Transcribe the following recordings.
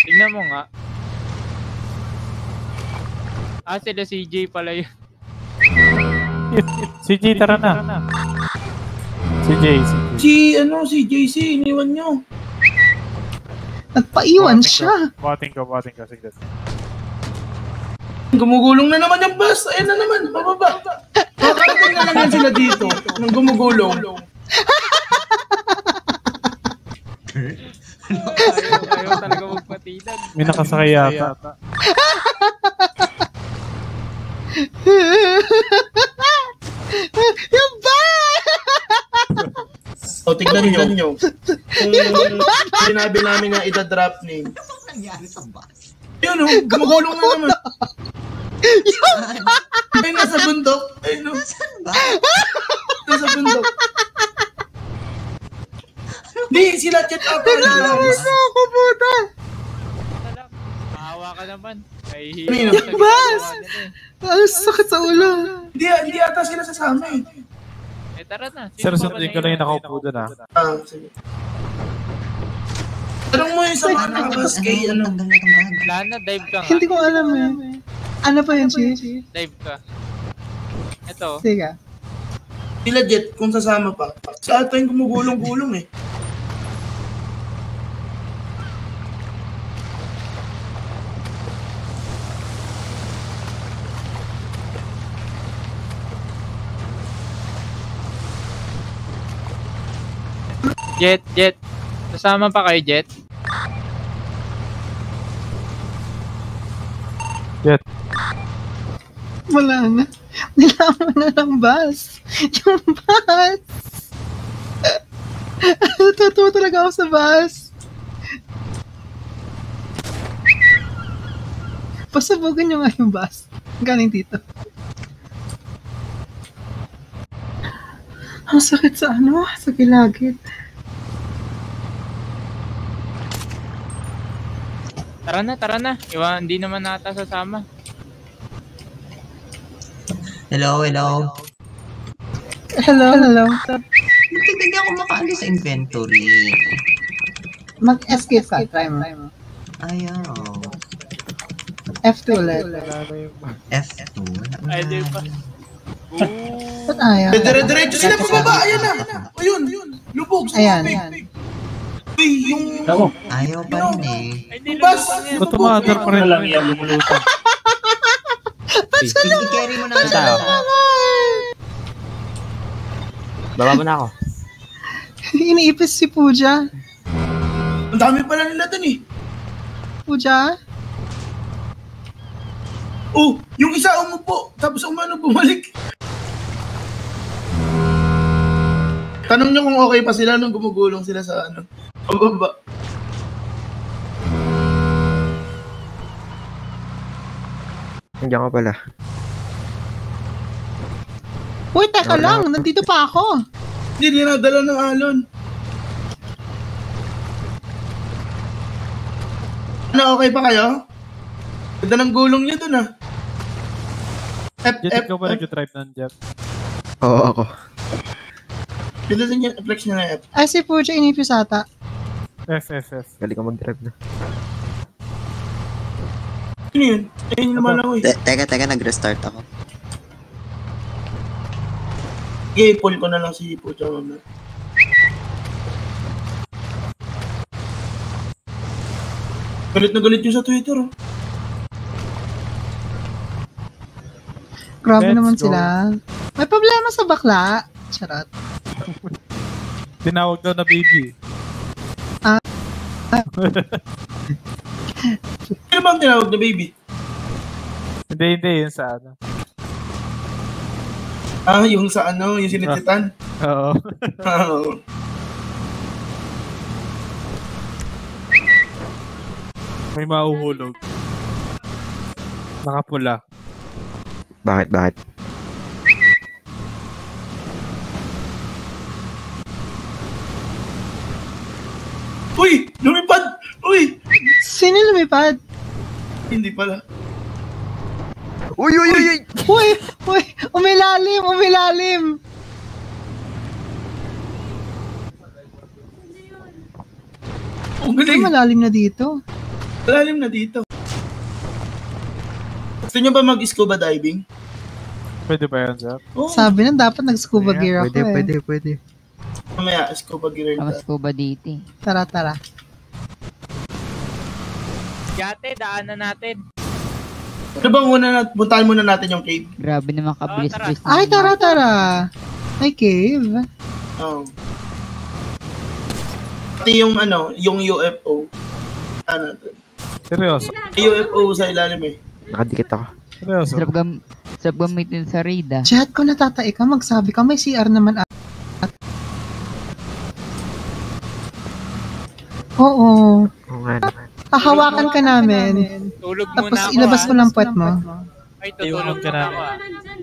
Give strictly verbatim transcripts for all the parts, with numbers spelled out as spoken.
Tingnan mo nga. Ah, sila C J pala yun. C J, tara na. C J, C J. Si, ano, si J C, iniwan nyo. Nagpaiwan siya. Buhating ko, buhating ko. Sige. Gumugulong na naman yung bus. Ayun na naman, bababa. Makakarating na lang yan sila dito. Nang gumugulong. ayaw, ayaw talaga magpatilan. May nakasakay yata. Yung bus! O, tignan nyo. Kung sinabi namin na ita-drop name. Ano nangyari sa bus? Yun o, gumugulong na naman. Ay, nasa bundok. Ay, no. Saan ba? Nasa bundok. Di, sila chat up. Nalawas na ako, puta! Maawa ka naman. Ay, Nino? Bas! Ang sakit sa ulo. Hindi, hindi ata sila sasama eh. Eh, tara na. Sir, sundin ko lang yung nakaupo doon ah. Ah, sige. Tanong mo yung sa mga nakabas kay ano. Tanggal na itong bag. Wala na, dive ka nga. Hindi ko alam eh. Ano pa yun, Chief? Dive ka. Ito. Sige. Sila Jet, kung sasama pa. Sa ata yung gumugulong-gulong eh. Jet, Jet. Kasama pa kayo, Jet? Jet. Wala na. Nilaman na ng bus. Yung bus. Natutuwa talaga ako sa bus. Pasabugan nyo nga yung bus. Galing dito. Ang sakit sa ano? Sa kilagit. Tara na, tara na. Iwa, hindi naman nata sasama. Hello, hello. Hello, hello. Bakit hindi ako makaano sa inventory? Mag-escape ka. Try mo. Ayaw. F two ulit. F two. Ay, di pa. Ba't ayaw? Dire-diretso sila pababa. Ayan na. Ayun, yun. Lubog sa Ayan. tubig. Uy, yung... Ayaw pa rin eh. Ay, hindi Yung bus. lumabas yan. Ba't tumagal pa rin lang yan lumulutan? I-carry mo na nga. Baba mo na ako. Iniipis si Puja. Ang dami pala nila dun eh. Puja? Oh, yung isa umupo. Tapos umano bumalik. Tanong nyo kung okay pa sila nung gumugulong sila sa ano. Pababa. Nandiyan ka pala. Uy, teka lang. Nandito pa ako. Hindi, dinadala ng alon. Ano, okay pa kayo? Ganda ng gulong nyo dun ah. F, Jet, F, ikaw ba F. nag-drive ng jet? Oo, ako. Ganda din yung flex nyo na F. Ay, si Puja inipis ata. F, F, F. Galing ka mag-drive na. Ano yun? Ayun naman ako eh. Te- teka, teka, nag-restart ako. Okay, pull ko na lang si Pucha mamaya. Galit na galit yung sa Twitter oh. Grabe Let's naman go. sila. May problema sa bakla. Charot. Tinawag daw na baby. Ano ba ang tinawag na baby? Hindi, hindi. Yun sa ano. Ah, yung sa ano, yung sinititan. Oo. Oo. May mauhulog. Nakapula. Bakit, bakit? Uy! Lumipad! Uy! Sino lumipad? Hindi pala. Uy, uy, uy, uy! Uy! Uy! Umilalim! Umilalim! Ang Ay, galing. malalim na dito. Malalim na dito. Gusto nyo ba mag-scuba diving? Pwede ba yan, sir? Oo. Sabi na dapat nag-scuba Ayan, gear ako Pwede, eh. pwede, pwede. Mamaya, scuba gear Ang tayo. scuba dito. Tara, tara. Yate, daanan natin. Ano bang muna natin, puntahan muna natin yung cave? Grabe naman kabilis-bilis. Ay, tara, tara. May cave. Oo. Pati yung ano, yung U F O. Ano natin? Seryoso. May U F O sa ilalim eh. Nakadikit ako. Seryoso. Sarap, gam sarap gamitin sa raid ah. Chat ko natatai ka, magsabi ka, may C R naman at... Oo. Oo nga naman. Hahawakan ka namin. Tulog Tapos muna ako. ilabas ah. mo lang puwet mo. Ay, tutulog ka muna namin. ako. ah.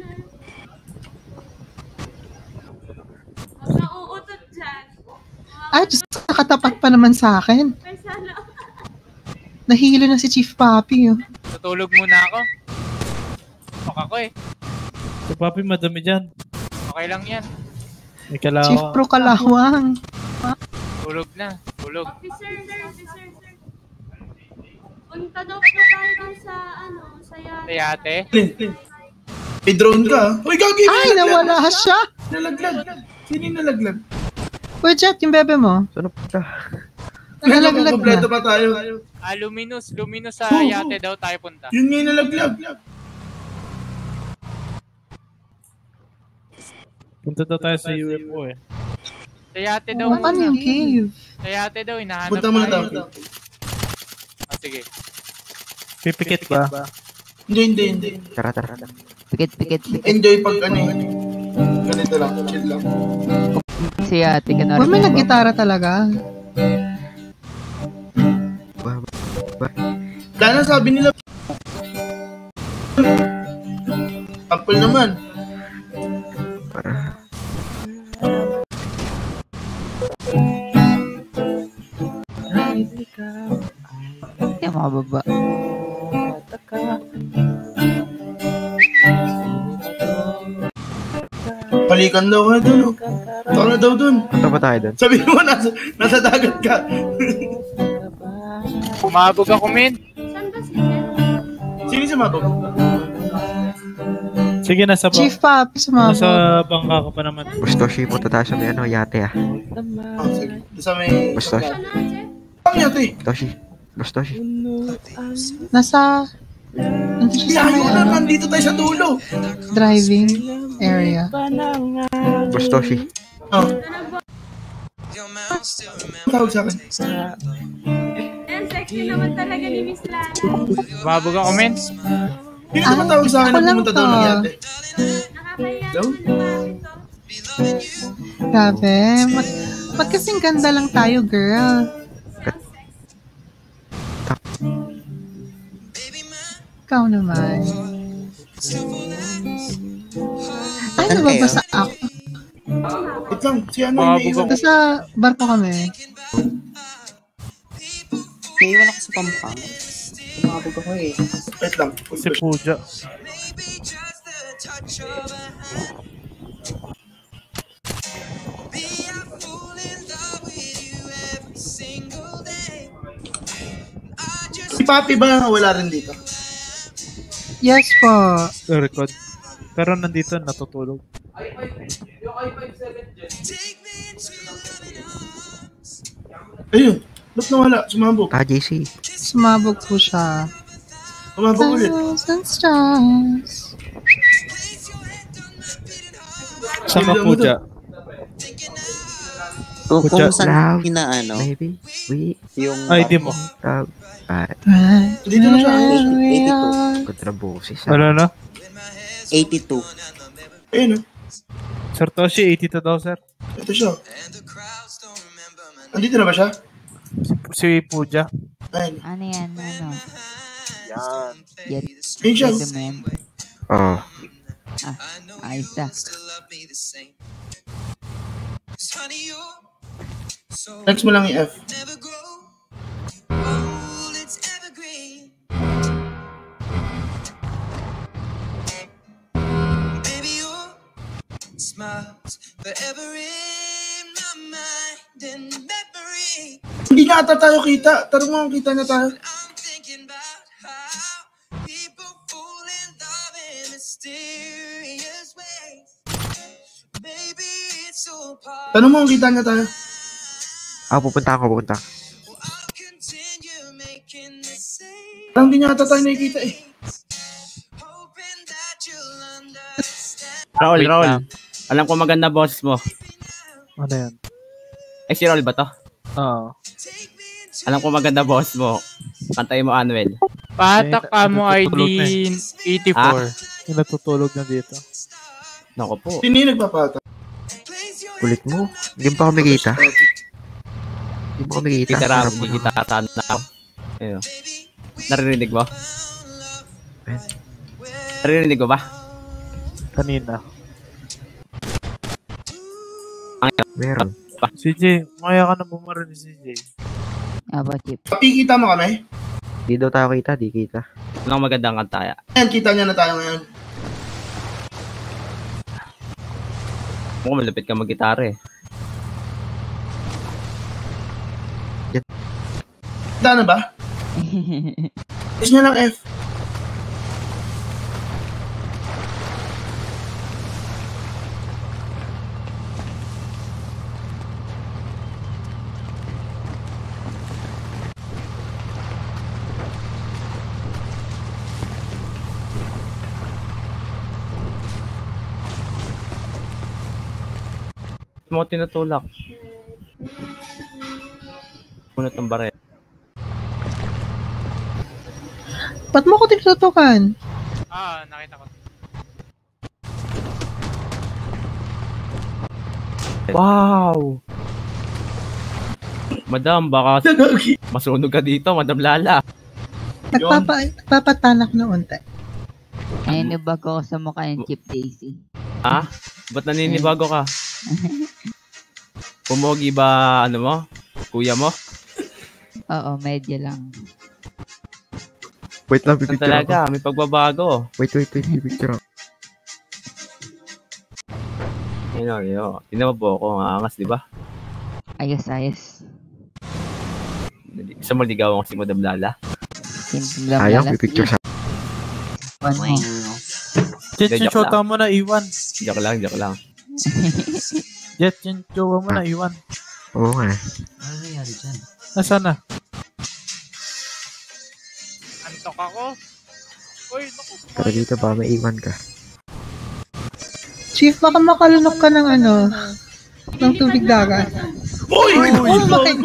Nauutot dyan. Ay, Diyos, nakatapat pa naman sa akin. Ay, sana. Nahilo na si Chief Papi. Oh. Tutulog muna ako. Pak ako eh. Si Papi, madami dyan. Okay lang yan. May kalawa. Chief Pro Kalawang. Tulog na. Tulog. Officer, sir, officer, sir. Punta daw po tayo dun sa, ano, sa yate. Sa yate. Lin, Lin. May drone ka. Uy, gagi! Ay, nawala siya. Nalaglag. Sino yung nalaglag? Uy, Jet, yung bebe mo. Saan na punta? Nalaglag Kompleto na. pa tayo. Ah, luminous. Luminous sa Oo, yate daw tayo punta. Yun nga yung nalaglag. Punta daw tayo sa U F O eh. Sa yate daw. Oh, ano yung cave? Sa yate daw. Hinahanap Punta muna tayo. tayo. Ah, sige. Pipikit ba? Hindi, hindi, hindi. Tara, tara, tara. Pikit, pikit, pikit. Enjoy pag ano eh. Ganito lang, chill lang. Si ate ka na Uy, may naggitara talaga. Ba, ba, Kaya na sabi nila. Apple naman. para. Yung mga baba. Palikan daw ka dun. Oh. Tawag na daw dun. Punta ba tayo doon? Sabi mo, nasa, nasa dagat ka. Umabog ako, men. Saan ba si Jen? Sino si Mabog? Sige, nasa, ba Chief Papi, nasa sumabog. bangka ka pa naman. Gustoshi, punta tayo sa may ano, yate ah. Oh, sige. Sa may... Gustoshi. Saan na, Jen? Ang yate. Gustoshi. Gustoshi. Nasa... Nandito siya sa Ayaw may, na, ano, nandito tayo sa dulo. driving area. Gustoshi. Oh. Tawag sa akin. Ayan, sexy naman talaga ni Miss Lana. Umabog ako, men. Sino naman tawag sa akin ako na lang pumunta to. daw ng yate? Nakakaya Hello? naman yung bakit to. Grabe. Mag, magkasing ganda lang tayo, girl. Ikaw naman. Ay, nababasa ako. Wait lang, si ano Umabog yung ako. Nasa barko kami. Naiwan ako sa pampang. Umabog ako eh. Wait lang. Si Puja. Si Papi ba wala rin dito? Yes po. Record. Pero nandito, natutulog. Ayun. Ba't nawala? Sumabog. Ah, J C. Sumabog po siya. Sumabog ulit. Thousand stars. Saan ka, Puja? Kung, kung Pucha. saan pinaano, Maybe. We. yung... I D mo. Tawag. Ah, Dito na siya. eighty-two. kontra boses. Ano na? eighty-two. Ayun. oh. Sir Toshi, eighty-two daw, sir. Ito siya. Andito na ba siya? Si Puja. Ayun. Ano yan? Ano? Yan. Ayun siya. Yan man. Oh. Ah, ayos na. Next mo lang yung F. Hindi na ata tayo kita. Tarong mo kita na tayo. Tanong mo kung kita niya tayo. Ah, pupunta ako, pupunta. Parang di niya ata tayo nakikita eh. Raul, Wait Raul. lang. Alam ko maganda boss mo. Ano yan? Ay, si Raul ba to? Oo. Alam ko maganda boss mo. Kantayin mo, Anuel. Patak ka mo I D eighty-four. Yung natutulog na dito. Nako po. Sino yung nagpapata? Kulit mo. Hindi mo pa kami kita. Hindi mo kami kita. Kita Raul, Sarap mo hindi kita naman. kataan na ako. Ayun. Naririnig mo? Naririnig mo ba? Kanina. Meron. C J, maya ka na bumarin ni C J. Aba, Chip. Papi, kita mo kami? Di daw tayo kita, di kita. Walang magandang kantaya. Ayan, kita niya na tayo ngayon. Mukhang malapit ka mag-gitara eh. Kita na ba? Is niya lang F. Mo tinutulak. Punot ng bare. Ba't mo ko tinututukan? Ah, nakita ko. Wow! Madam, baka Nagagi. masunog ka dito, Madam Lala. Nagpapa, nagpapatanak na unti. Ayun yung bago ko sa mukha yung Chip Daisy. Ha? Ba't naninibago ka? Pumogi ba, ano mo? Kuya mo? Oo, medyo lang. Wait lang, Saan pipicture ako. talaga? May pagbabago. Wait, wait, wait, pipicture ako. Ayun o, yun o. Tingnan mo po ako, ang angas, di ba? Ayos, ayos. Isa mo ligawan ko si Madam Lala. Hindi lang Sayang, malas- pipicture sa... One mo. Jet, Hindi, yung joke shota mo na iwan. Joke lang, joke lang. Jet, yung jowa mo na iwan. Oo nga. Ano nangyari dyan? Nasaan na? Antok ako. Uy, naku. Tara dito ba, may iwan ka. Chief, baka makalunok ka ng ano, ng tubig dagat. Uy! Oh my!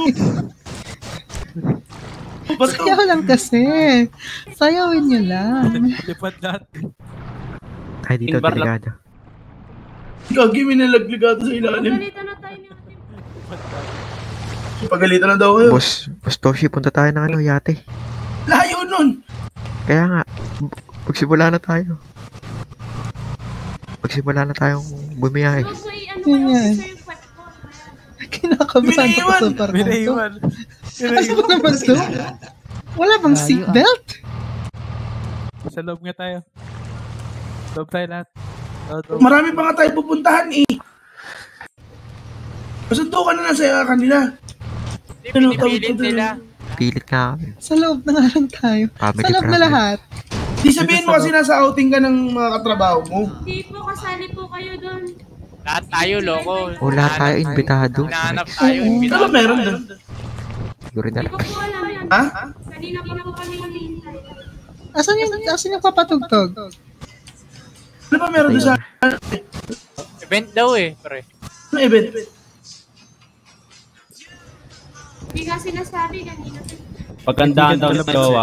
Sayaw lang kasi. Sayawin nyo lang. Lipad natin. Ay, dito, Inbar lang. delikado. Gagi, may nalagligado sa ilalim. Pagalitan na tayo ng ating Pagalitan na daw kayo. Boss, Boss Toshi, punta tayo ng ano, yate. Layo nun! Kaya nga, magsimula na tayo. Magsimula na tayong bumiyahe. So, so, ano Yun kayo, yan. sir, yung kwat ko. Kinakabahan ako sa May parang to. naiwan. Asa ko naman to? Wala bang Layo, ah. seatbelt? Sa loob nga tayo. Loob tayo lahat. Loob, loob. Marami pa nga tayo pupuntahan eh. Masuntukan na na sa kanila. Hindi, pinipilit nila. Pilit nga kami. Sa loob na nga lang tayo. Family Sa loob na problem. lahat. Di sabihin mo kasi nasa outing ka ng mga katrabaho mo. Hindi po, kasali po kayo doon. Lahat tayo, loko. O lahat tayo, imbitado. Hinahanap tayo, Oo. imbitado. Ano meron doon? Siguro na Hindi ko po alam yan. Ha? Kanina pa po kami hinihintay. Asan yung, asan yung papatugtog? Ano ba meron doon sa Event daw eh, pre. ano event? Hindi nga sinasabi kanina. Pagkandahan daw ng jowa.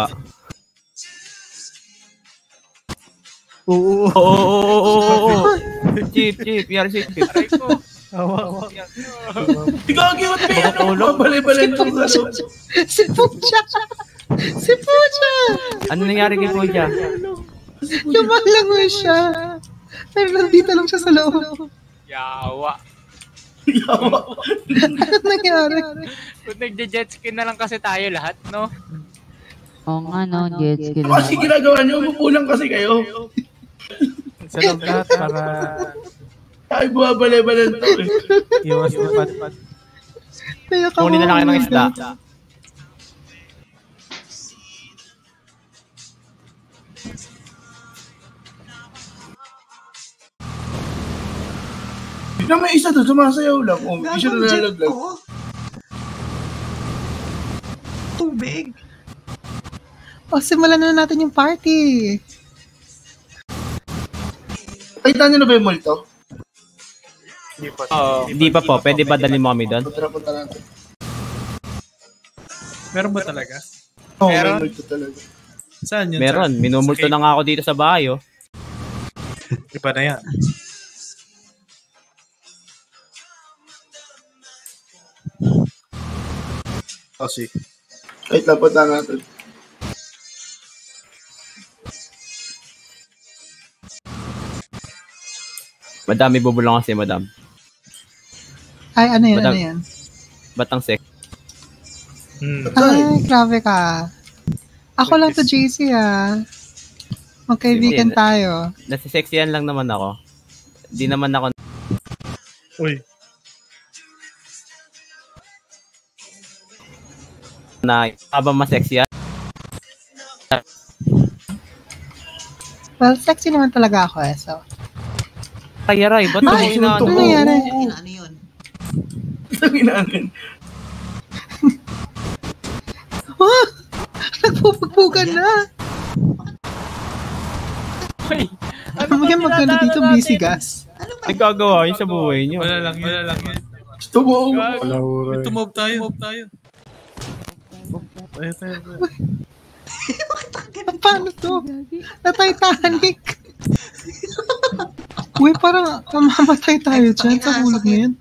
Oo. Oo, oo, oo, oo, oo. Chip, chip, yari si Chip. Aray ko. Awa, awa. Di gagi, ba't may ano? Mabalay-balay ito sa loob. Si Pucha! Si Pucha! Ano nangyari kay Kuya? Lumalangoy siya. Pero nandito lang siya sa loob. Yawa. Yawa. Ano nangyari? Kung nagje-jet ski na lang kasi tayo lahat, no? Oo nga, no, jet ski Ano lang. kasi ginagawa niyo? Umupulang kasi kayo. Sa loob lahat para Ay, bumabalay-balay ito eh. iwas na pad-pad. Kaya ka Kunin na lang kayo ng isda. Bigla may isa doon, sumasayaw lang. Oh, hindi siya Gagawin nalalaglag. ko. Tubig. O, simulan na natin yung party. Kita niyo na ba yung multo? Oo. Hindi pa po. Pwede ba dalhin mo kami doon? Tara, punta natin. Meron ba talaga? Oo, Meron? may multo talaga. Saan yun? Meron. Saan? Minumulto Sa na nga ako dito sa bahay, oh. cake? Iba na yan. Oh, si. Kahit lang punta natin. Madam, may bubulong kasi, madam. Ay, ano yan, Madam. ano yan? Batang sek. Hmm. Ay, grabe ka. Ako lang to, J C, ah. Magkaibigan Hindi, tayo. Nasisexyan lang naman ako. Di naman ako Uy. na habang masexy. Well, sexy naman talaga ako, eh, so. Kaya Ray, ba't Ay, ako inaano ano mo? nangyari? Ano yun? Ang inaangin. Oh! Nagpupagpugan na! Uy, Ano mo yan magkano dito, busy gas? Nagkagawa yun sa buhay niyo. Wala lang yun. Wala lang yun. Gusto mo? May tumob tayo. Tumob tayo. Tayo, tayo, tayo. Paano to? Na Titanic! Uy, parang mamamatay tayo dyan sa hulog na yan.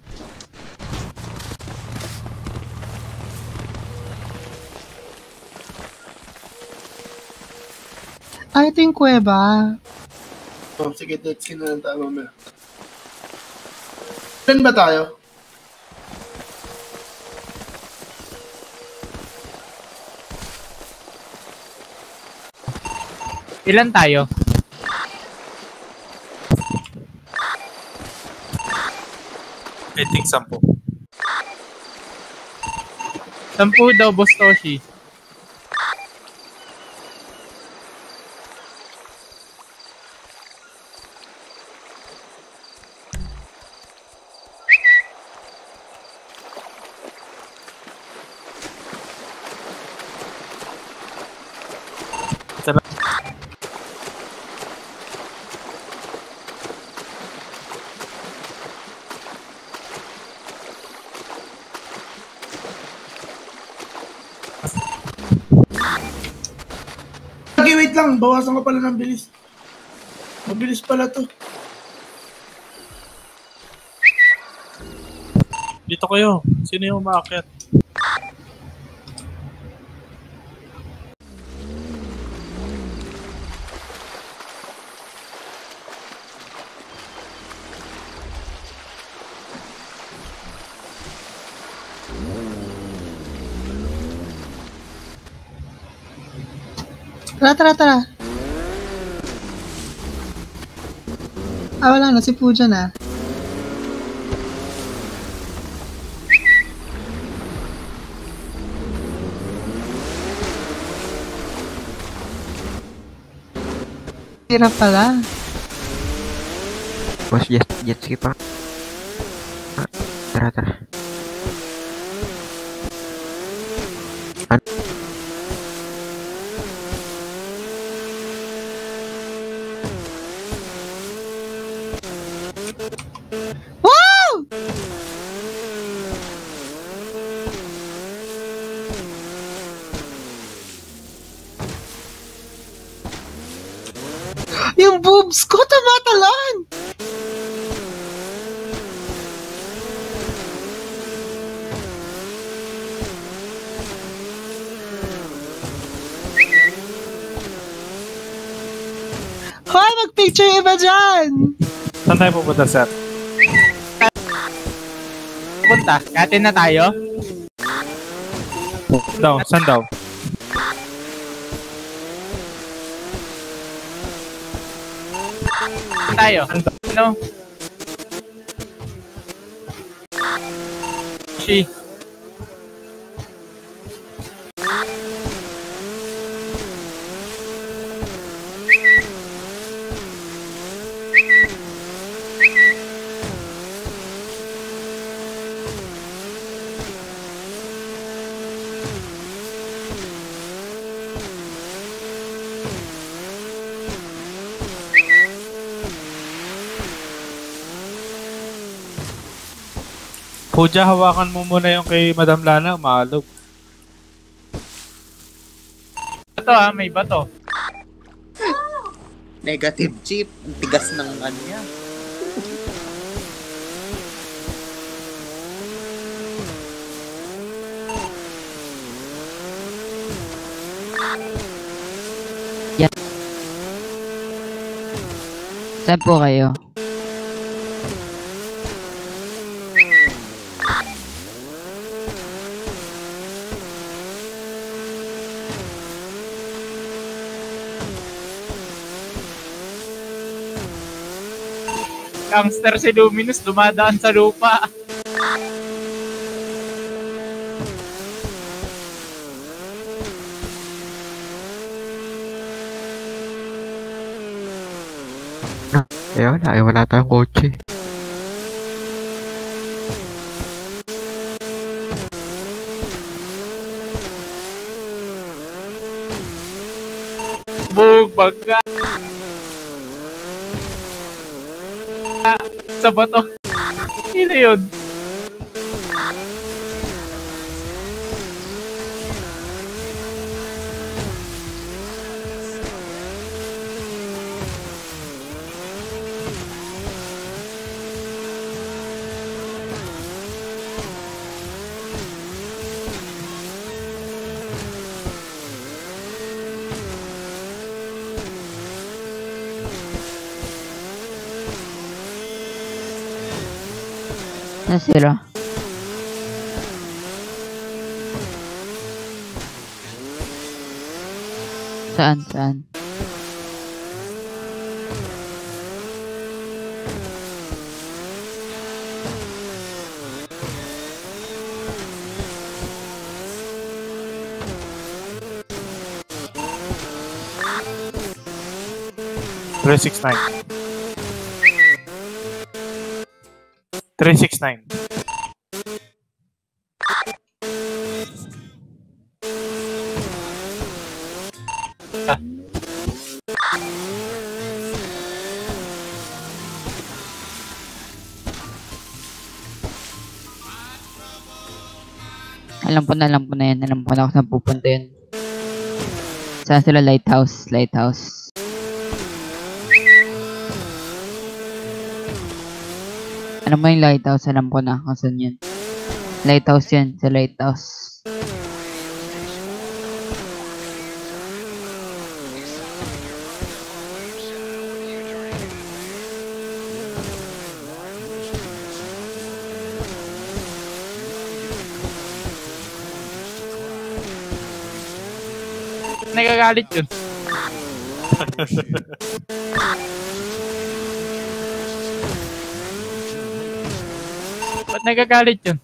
Ah, ito yung kuweba. Oh, sige, let's skin na lang tayo mamaya. Saan ba tayo? ilan tayo? I think sampo. Sampu daw, Boss Toshi. Okay, wait lang. Bawasan ko pala ng bilis. Mabilis pala to. Dito kayo. Sino yung umaakit? Tara, tara, tara. Ah, wala na. Si Puja na. Hirap pala. Boss, jet, jet ski pa. Ah, tara, tara. Wow! Yung boobs ko tumatalan! Hoy, mag-picture iba dyan! Saan tayo pupunta, sir? Punta, katin na tayo. Daw, saan daw? Tayo. Ano? She. Puja, hawakan mo muna yung kay Madam Lana, maalog. Bato ha, may bato. Negative chip. Ang tigas ng ano niya. Saan po kayo? Gangster si Luminous, dumadaan sa lupa. Eh wala, eh wala tayong kotse. Bug, baga. Sa bato. Sino yun? Nasira. Saan, saan? three six nine. three six nine. Ah. Alam ko na, alam ko na yan. Alam ko na kung saan pupunta yun. Saan sila? Lighthouse. Lighthouse. Alam mo yung lighthouse? Alam ko na kung saan yun. Lighthouse yan. Sa lighthouse. Nagagalit yun. Ba't nagagalit yun?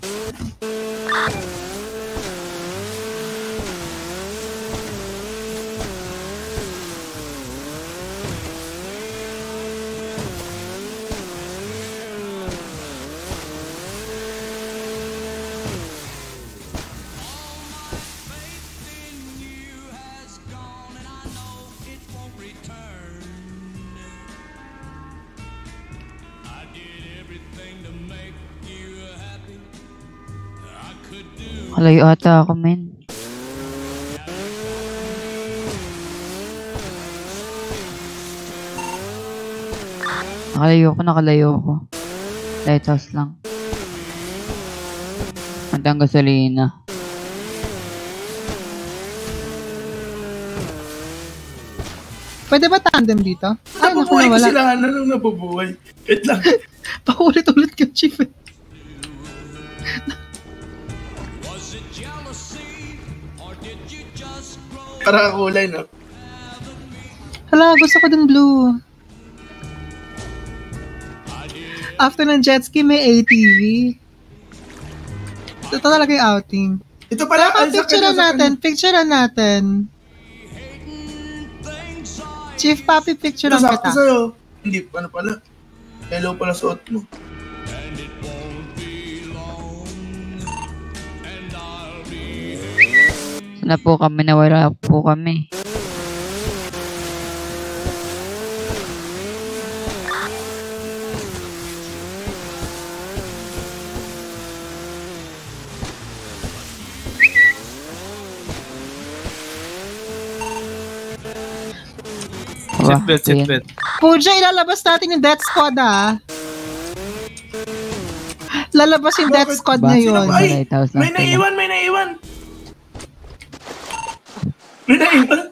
Kalayo ata ako, men. Nakalayo ko, nakalayo ko. Lighthouse lang. Hanggang gasolina. Pwede ba tandem dito? Ay, naku, Nabubuhay nawala. kasi sila ano nung nabubuhay. Wait lang. Paulit-ulit yung chief eh. Para kulay, no? Hala, gusto ko din blue. After ng jet ski, may A T V. Ito talaga yung outing. Ito pala, Teka, ay, sa picturean kanya, sa natin, picturean natin. Chief Papi, Ito picturean sakto kita. sa'yo. Hindi, ano pala? Hello pala suot mo. Sana po kami, nawala po kami. Wow, Seatbelt, yun. seatbelt. Puja, ilalabas natin yung death squad ah. Lalabas yung death squad Ba- ngayon. Sa Ay, lighthouse lang may sila. naiwan, may naiwan. May naiwan.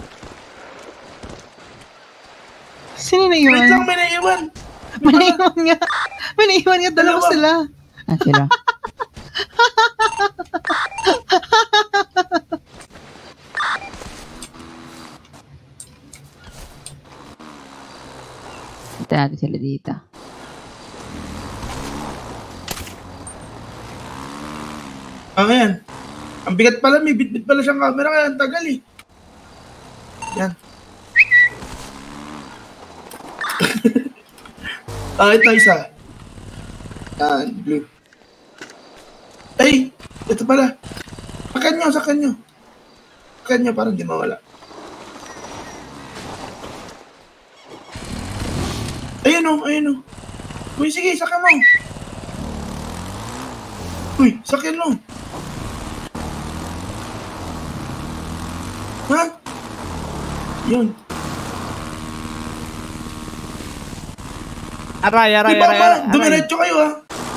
Sino na Wait lang, yun? may naiwan. May naiwan nga. May naiwan nga, dalawa Dalawa. sila. Ah, sila. Punta natin sila dito. Ah, yan. Ang bigat pala, may bit-bit pala siyang camera, kaya ang tagal eh. Yan. Ah, ito isa. Yan, blue. Ay, ito pala. Sakan nyo, sakan nyo. Sakan nyo, parang di mawala. Ayun o, ayun o. Uy, sige, sakan mo. Uy, sakin mo. Ha? Yun. Aray, aray, Iba aray, ba? aray, aray. Dumiretso kayo ha.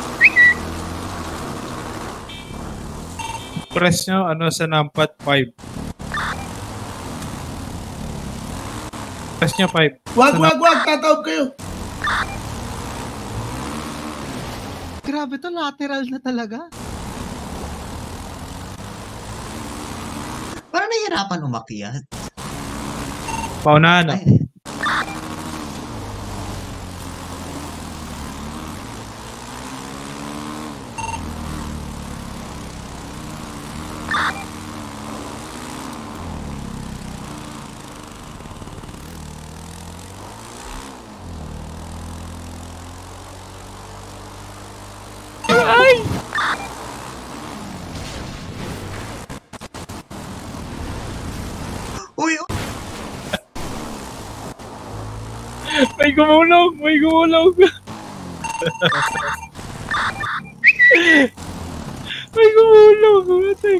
Press nyo, ano, sa numpad five. Press nyo five. Wag, wag, wag. Tataob kayo. Grabe to, lateral na talaga. Parang nahihirapan umakyat. Paunahan, no? Ay, uy, May gumulog! May gumulog! May gumulog! Matik!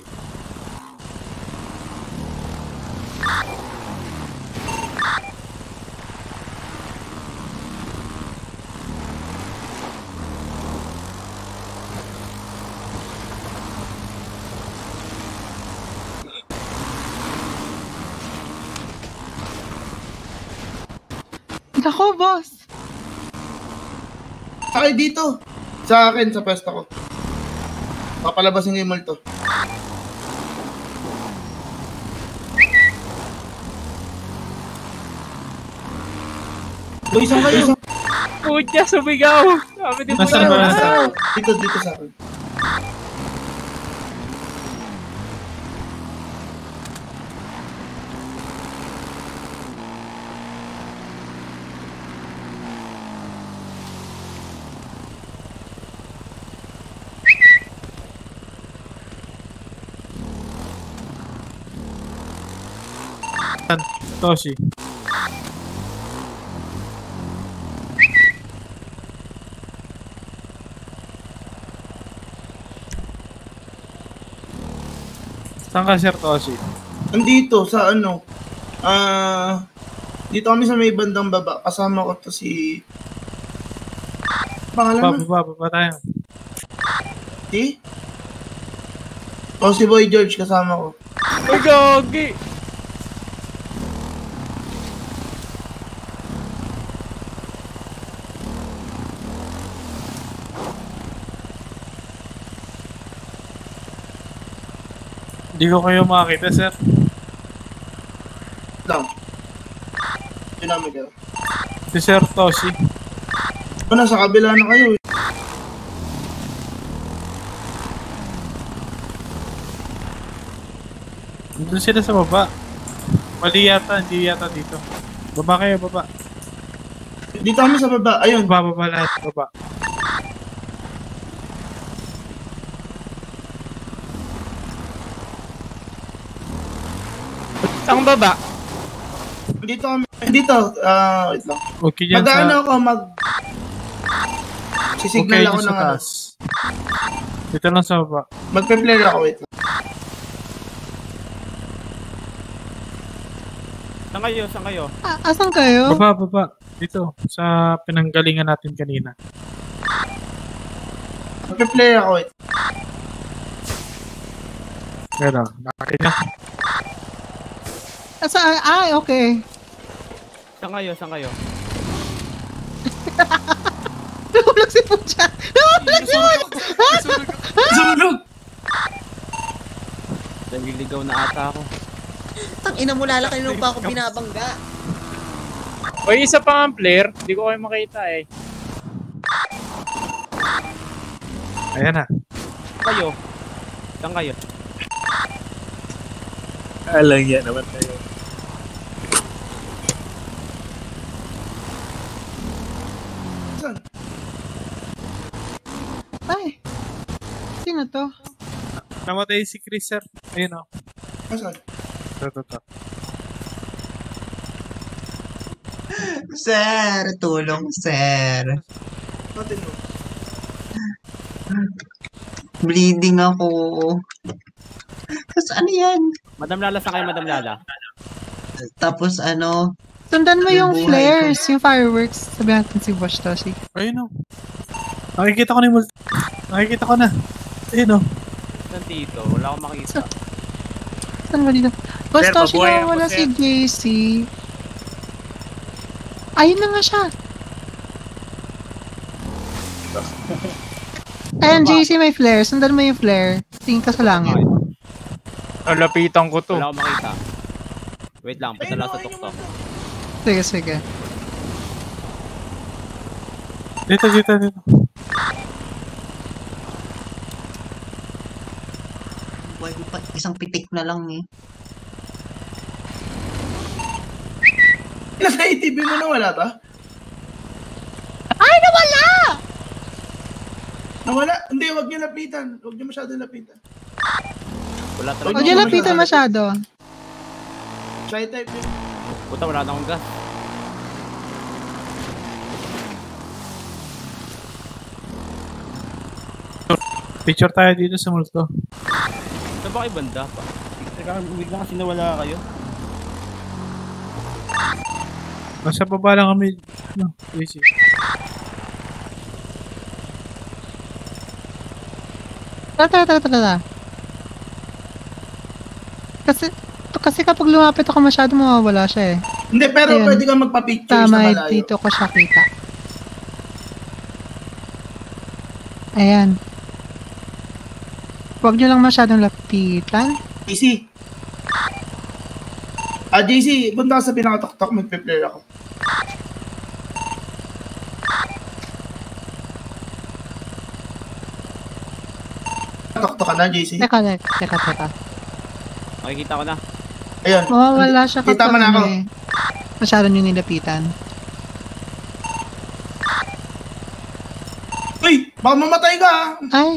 Nako, boss. Sakay dito. Sa akin, sa pwesto ko. Papalabasin ko yung multo. Uy, isang kayo. Isang... Pucha, sumigaw! Sabi ni Nasaan ba? Pucha! Dito, dito sa akin. Toshi. Saan ka, Sir Toshi? Andito, sa ano. Ah... dito kami sa may bandang baba. Kasama ko to si... Pangalan Baba, mo? baba, baba tayo. Si? O si Boy George kasama ko. Ay, gagi! Hindi ko kayo makakita, sir. Lang. Yun namin kayo. Si Sir Toshi. O, nasa kabila na kayo eh. Doon sila sa baba. Mali yata, hindi yata dito. Baba kayo, baba. Dito kami sa baba. Ayun. Baba, baba lahat, baba. Ang baba! Dito kami. Dito. Ah, wait lang. Okay dyan Mag-ano sa... ako, mag... Okay Sisignal ako dyan ng sa ano. taas. Dito lang sa baba. Magpe-flare ako, wait lang. Saan kayo? Saan kayo? Ah, asan kayo? Baba, baba. Dito, sa pinanggalingan natin kanina. Magpe-play ako eh. Pero, nakakita. Asa, ah, okay. Saan kayo? Saan kayo? Nahulog si Pucha! Nahulog si Pucha! Sunog! Naliligaw na ata ako. Tang ina mo, lala kanino pa ako binabangga. Uy, isa pa nga player. Hindi ko kayo makita eh. Ayan na. Kayo? Saan kayo? Alang yan naman tayo. Saan? Ay, sino to? Namatay si Chris, sir. Ayun o. Saan? Ito, ito, ito. Sir, tulong, sir. Natin mo. Bleeding ako. Tapos ano yan? Madam Lala, saan kayo, Madam Lala? Tapos ano, Sundan mo yung Yung buhay flares, yung fireworks. Sabi natin si Bosch Toshi. Ayun o. Nakikita ko na yung multi. Nakikita ko na. Ayun o. Saan dito? Wala akong makita. Saan ba dito? Bosch Sir, Toshi mabuhay na ako, wala sir. si J C. Ayun na nga siya. Ayan, J C may flare. Sundan mo yung flare. Tingin ka sa langit. Nalapitan ko to. Wala akong makita. Wait lang, padala sa tuktok. Sige, sige. Dito, dito, dito. buhay ko pa, isang pitik na lang eh. Nasa A T V mo na wala ba? Ay, nawala! Nawala? Hindi, wag niyo lapitan. Wag niyo masyado lapitan. Wala talaga. Huwag niyo lapitan masyado. Try type yun. Puta, wala na akong gas. Picture tayo dito sa multo. Saan ba kayo banda pa? Teka, bigla kasi nawala kayo. Nasa baba lang kami. No, easy. Tara, tara, tara, tara. Kasi, kasi kapag lumapit ako masyado, mawawala siya eh. Hindi, pero Ayun. pwede kang magpa-picture sa Tama, malayo. dito ko siya kita. Ayan. Huwag niyo lang masyadong lapitan. J C. Ah, J C, punta ka sa pinakatok-tok, mag-prepare ako. Tok-tok ka na, J C. Teka, teka, teka, teka. Makikita ko na. Ayun. Mawawala siya Kita mo kapag na ako. ano eh, masyado niyo nilapitan. Uy, baka mamatay ka ah. Ay,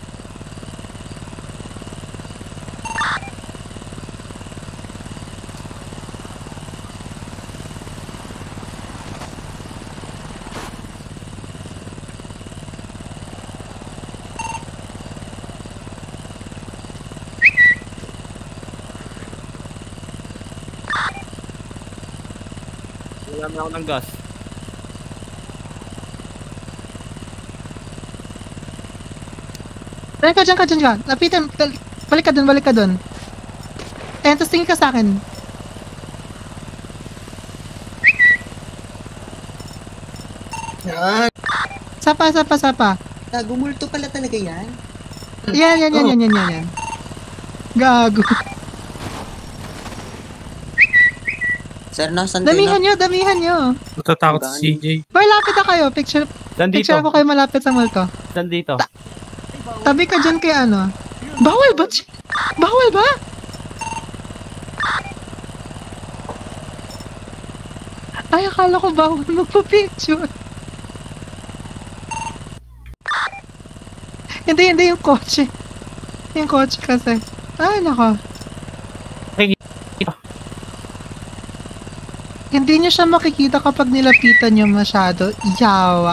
Wala na ako ng gas. dyan ka, dyan ka, dyan ka. Lapitan, bal- balik ka dun, balik ka dun. Ayan, tapos tingin ka sa akin. Yan. Sapa, sapa, sapa. Gumulto pala talaga yan. Yan, yan, yan, yan, yan, yan, yan. Gago. Sir, nasan kayo Damihan na? nyo, damihan nyo. Natatakot si C J. Boy, lapit na kayo. Picture, Saan dito? picture ko kayo malapit sa multo. Saan dito? Tabi ka dyan kay ano. Bawal ba? Bawal ba? Ay, akala ko bawal magpa-picture. Hindi, hindi yung kotse. Yung kotse kasi. Ay, nako. Hindi niyo siya makikita kapag nilapitan niyo masyado. Yawa.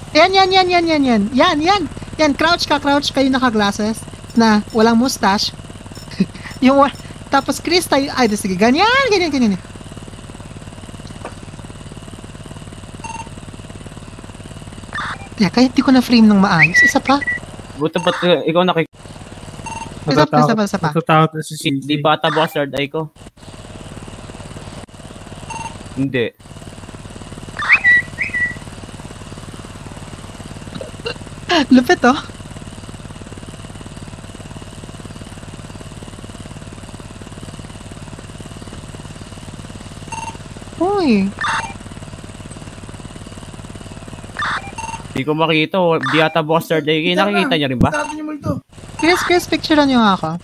Yan, yan, yan, yan, yan, yan. Yan, yan. Yan, crouch ka, crouch kayo naka-glasses na walang mustache. Yung, wa- tapos Chris tayo, ay, sige, ganyan, ganyan, ganyan. Teka, hindi ko na-frame ng maayos. Isa pa. Buto ba't uh, ikaw nakik... Isa pa, isa pa, isa pa. Natatakot na si C J. Di ba tabas third eye ko? Hindi. Lupit, oh. Uy. Di ko makita. oh. Di ata bukas third eye. Kayo nakikita niyo rin ba? Natin niyo mo ito. Chris, Chris, picturean niyo nga ako.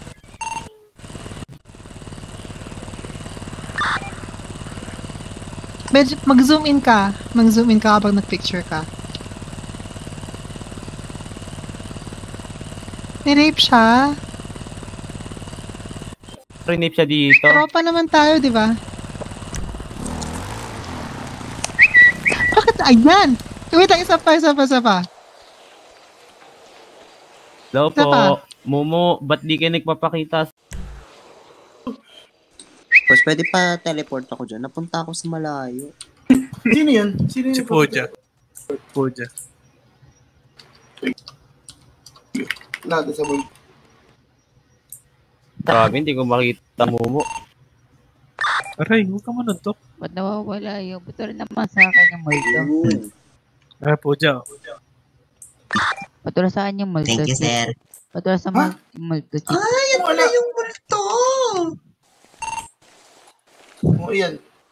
Medyo, mag-zoom in ka. Mag-zoom in ka kapag nag-picture ka. Ni-rape siya. Rinip siya dito. Tropa naman tayo, di ba? Bakit? Ayan! Wait lang, isa pa, isa pa, isa pa. Hello Isa pa. po. Momo, ba't di kayo nagpapakita? Boss, pwede pa teleport ako dyan. Napunta ako sa malayo. Sino yan? Sino Si yan? Poja. Poja. Natin sa boy. Sabi, hindi ko makita Momo. Aray, huwag ka manuntok. Ba't nawawala yung buto rin naman sa akin yung multo? Ah, Poja. Patura sa akin yung multo. Thank you, sir. Patura sa mul- multo. Chief. Ah, yan pala yung multo! Oo, yan.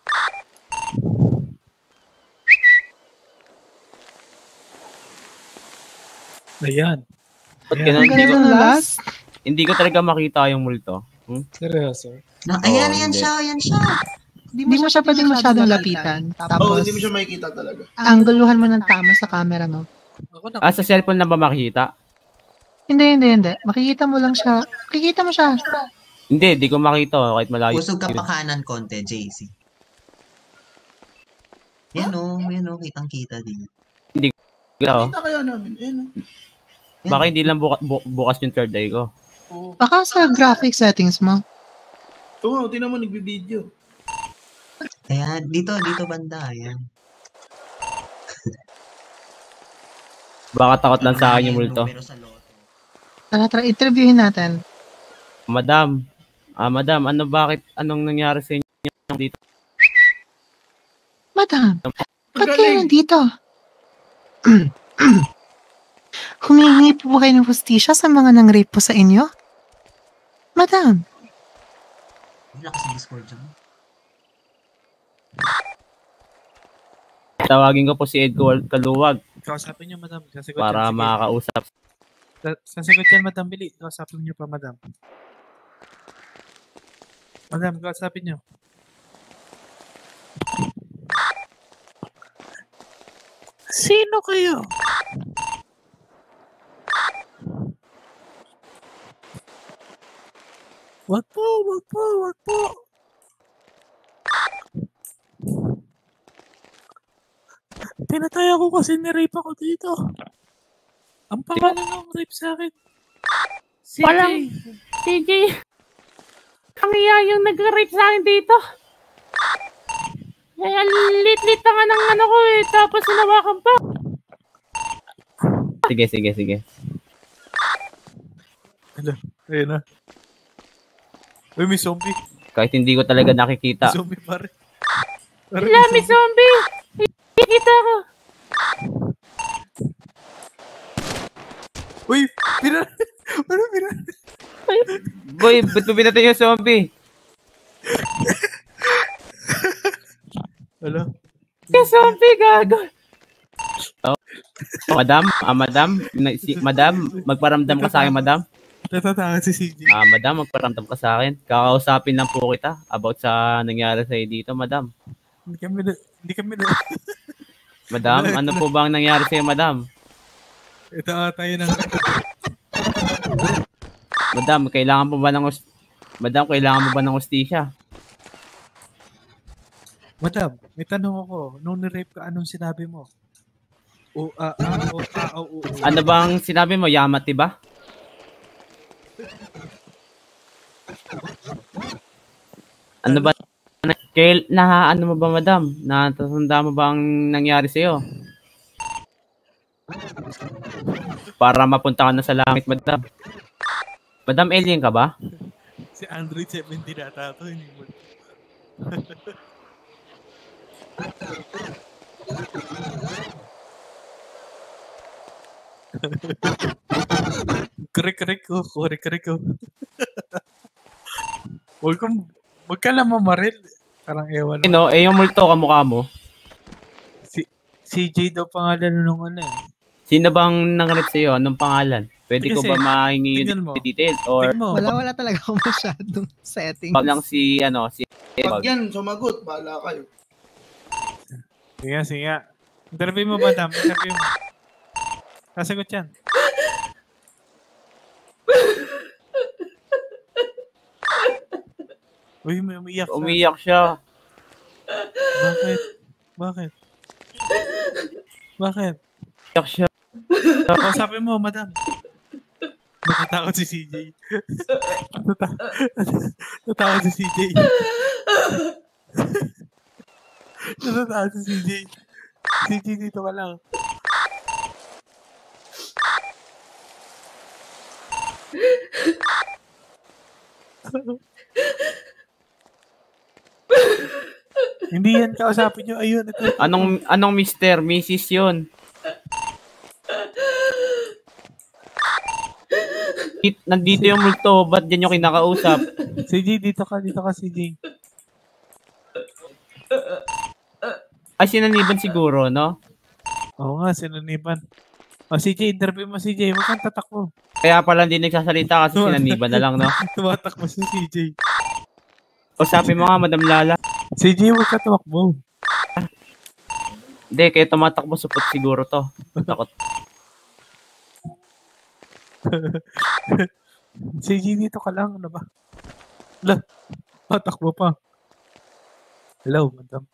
Ayan. Ba't Ayan. ganun? Ang Hindi ko, ganda ng last. hindi ko talaga makita yung multo. Hmm? Seryoso. Na, ayan, Oo, ayan hindi. siya, ayan siya. Hindi mo siya pwedeng masyadong lapitan. Oo, Tapos, hindi mo siya makikita talaga. angguluhan mo ng tama sa camera mo. Ako na. Ah, sa cellphone na ba makikita? Hindi, hindi, hindi. Makikita mo lang siya. Makikita mo siya. Hindi, di ko makita oh, kahit malayo. Pusog ka pa kanan konti, J C. Yan o, yan o, kitang-kita din. Oh. Kita kaya namin. Ayan. oh. Baka hindi lang buka- bu- bukas yung third eye ko. Baka sa graphic settings mo. Ito nga, tinan mo, nagbibideo. Ayan, dito, dito banda, ayan. Baka takot lang sa akin yung multo. Numero sa loto. Tara, tara, interviewin natin. Madam, ah madam, ano bakit, anong nangyari sa inyo dito? Madam, ba't Magaling. kayo nandito? Humihingi po ba kayo ng hustisya sa mga nang-rape po sa inyo? Madam, Wala kasi Discord dyan. Tawagin ko po si Ed Kal- Kaluwag Kausapin niyo, madam. Sasagot para yan. Sige. makakausap. Sa- Sasagot yan, madam. Bili. Kausapin niyo pa, madam. Madam, kausapin niyo. Sino kayo? Wag po, wag po, wag po. Pinatay ako kasi ni-rape ako dito. Ang pangalan ng rape sa akin. C J. Walang- C J, ang iya yung nag-rape sa akin dito. Eh, ang lit-lit na nga ng ano ko eh, tapos sinawakan pa. Sige, sige, sige. Ayun na. Uy, may zombie. Kahit hindi ko talaga nakikita. May zombie pare. Pare, Wala, may zombie. Nakikita ko. Uy, pina... Ano pina... Boy, ba't mo binatay yung zombie? Wala. May zombie, gago. Madam, ah madam, na, si, madam, magparamdam ka sa akin, madam. Natatakot si C J. Ah, madam, magparamdam ka sa akin. Kakausapin lang po kita about sa nangyari sa'yo dito, madam. Hindi kami na... Hindi kami na... Madam, ano po ba ang nangyari sa'yo, madam? Ito ah, tayo na. Madam, kailangan po ba ng hus- Madam, kailangan mo ba ng hustisya? Madam, may tanong ako. Nung ni-rape ka, anong sinabi mo? O, ah, ah, o, ah, o, o, o. Ano bang sinabi mo? Yamati ba? Ano ba? Kail, na, ano mo ba, madam? Natatanda mo ba ang nangyari sa'yo? Para mapunta ka na sa langit, madam. Madam, alien ka ba? Si Android seventeen ata to. Hindi mo. Korek-korek ko. Korek-korek ko. Huwag kang, huwag ka na mamaril. Parang ewan. No, eh yung multo kamukha mo. Si, C J daw pangalan nung ano eh. Sino bang nangarit sa'yo? Anong pangalan? Pwede ko Kasi, ba mahingi tingnan yung mo. details? Or Tingnan mo. Wala, wala talaga ako masyadong settings. pag lang si, ano, si... Pag yan, sumagot, bahala kayo. Sige, sige. Interview mo, madam. Interview mo. Kasagot yan. Uy, may umiyak siya. Umiyak siya. Bakit? Bakit? Bakit? Umiyak siya. Kausapin mo, madam. Natatakot si C J. Nata- Natatakot si C J. Natatakot si C J. C J, dito ka lang. Hindi yan kausapin nyo. Ayun. Ito. Anong, anong mister? Missus yun. It- Nandito yung multo. Ba't yan yung kinakausap? C J, dito ka. Dito ka, C J. Ay, sinaniban siguro, no? Oo nga, sinaniban. O, C J, interview mo, C J. Huwag kang tatakbo. Kaya pala hindi nagsasalita kasi sinaniban na lang, no? Tumatakbo si C J. Usapin mo nga, Madam Lala. C J, huwag ka tumakbo. Hindi, kaya tumatakbo supot siguro to. Takot. C J, dito ka lang. Ano ba? Hala, tatakbo pa. Hello, madam.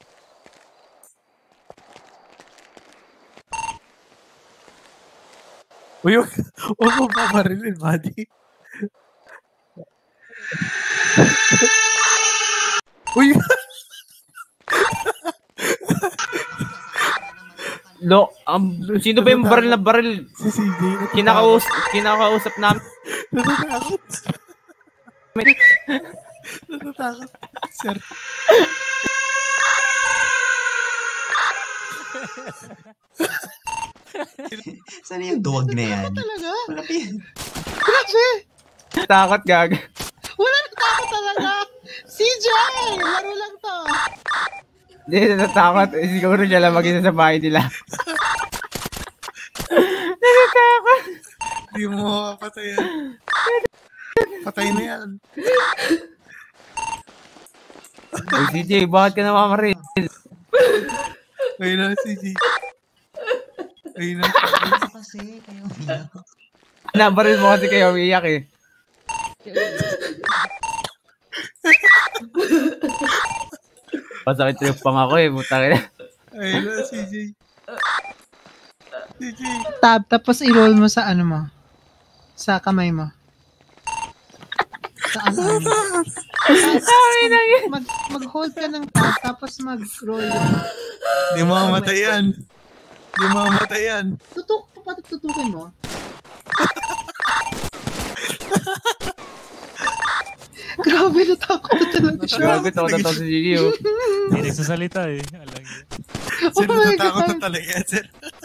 Uy, huwag huwag mo pa marilin, buddy. Uy! Lo, um, sino ba yung baril na baril? Si C J. Kinakaus kinakausap namin. Natatakot. Natatakot. Sir. Sana yung duwag na yan? Talaga? Wala pa yan. Grabe! Takot, gag. Wala na takot talaga! C J! Laro lang to! Hindi, natatakot. Eh, siguro siya lang mag-isa sa bahay nila. Natatakot. Hindi mo makapatay yan. Patay na yan. Uy, C J, bakit ka namamaril? Ayun na, C J. Ayun na. Kasi kayo umiyak. Nabaril mo kasi kayo umiiyak eh. Pasakit trip pang ako eh, butang ina. Ayun na, C J. C J. Tab, tapos i-roll mo sa ano mo. Sa kamay mo. Sa ano mo. Mag, mag-hold ka ng tab, tapos mag-roll yun. Hindi mo mamatay yan. Hindi mo mamatay yan. Tutuk, papatutukin mo. Grabe, natakot na talaga siya. Grabe, takot na to si Gigi oh. Hindi nagsasalita eh. Alam niya. Oh Sir, my natatakot God. na talaga yan, sir.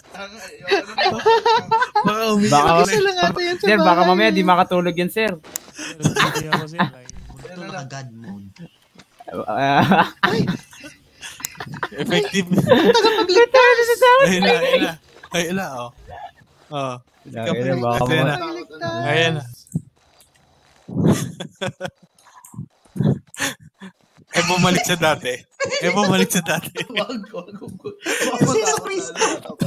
Baka umiyak Baka, ako Isa lang ata yan sa sir, baka bahay. mamaya di makatulog yan, sir. Ito naka-God mode. Ah, Effective. Tagapagligtas! Ayun na, ayun na. Ayun na, oh. Oh. Ayun na, baka Ayun na. Tagapagligtas! Ayun na. Eh, bumalik sa dati. Eh, bumalik sa dati. Wag, wag, wag. Jesus Christ!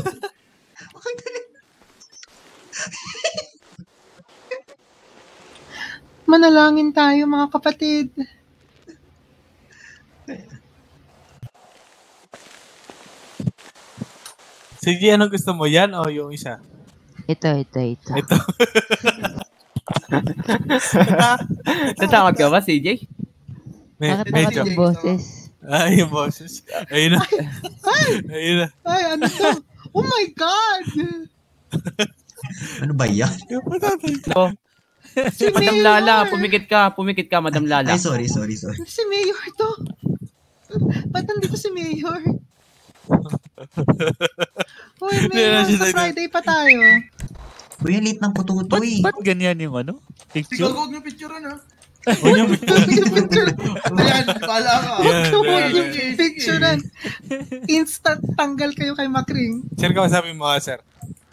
Manalangin tayo mga kapatid. Sige, anong gusto mo? Yan o yung isa? Ito, ito, ito. Ito. Tatawag ka ba, C J? May, Bakit medyo. bakit yung boses? Ay, yung boses. Ayun na. Ayun na. Ay, ano to? Oh my God! Ano ba yan? Oh. Si Madam Mayor! Lala, pumikit ka, pumikit ka, Madam Lala. Ay, sorry, sorry, sorry. Si Mayor to. Ba't nandito si Mayor? Uy, Mayor, sa Friday pa tayo. Uy, ang late ng pututoy. Ba't ganyan yung ano? Picture? Ikaw, huwag yung picturean ha. Huwag yung Picture. Ayan, pala ka. Yan, Huwag yan, yung picturean. Instant tanggal kayo kay Macring. Sir, kausapin mo nga, sir.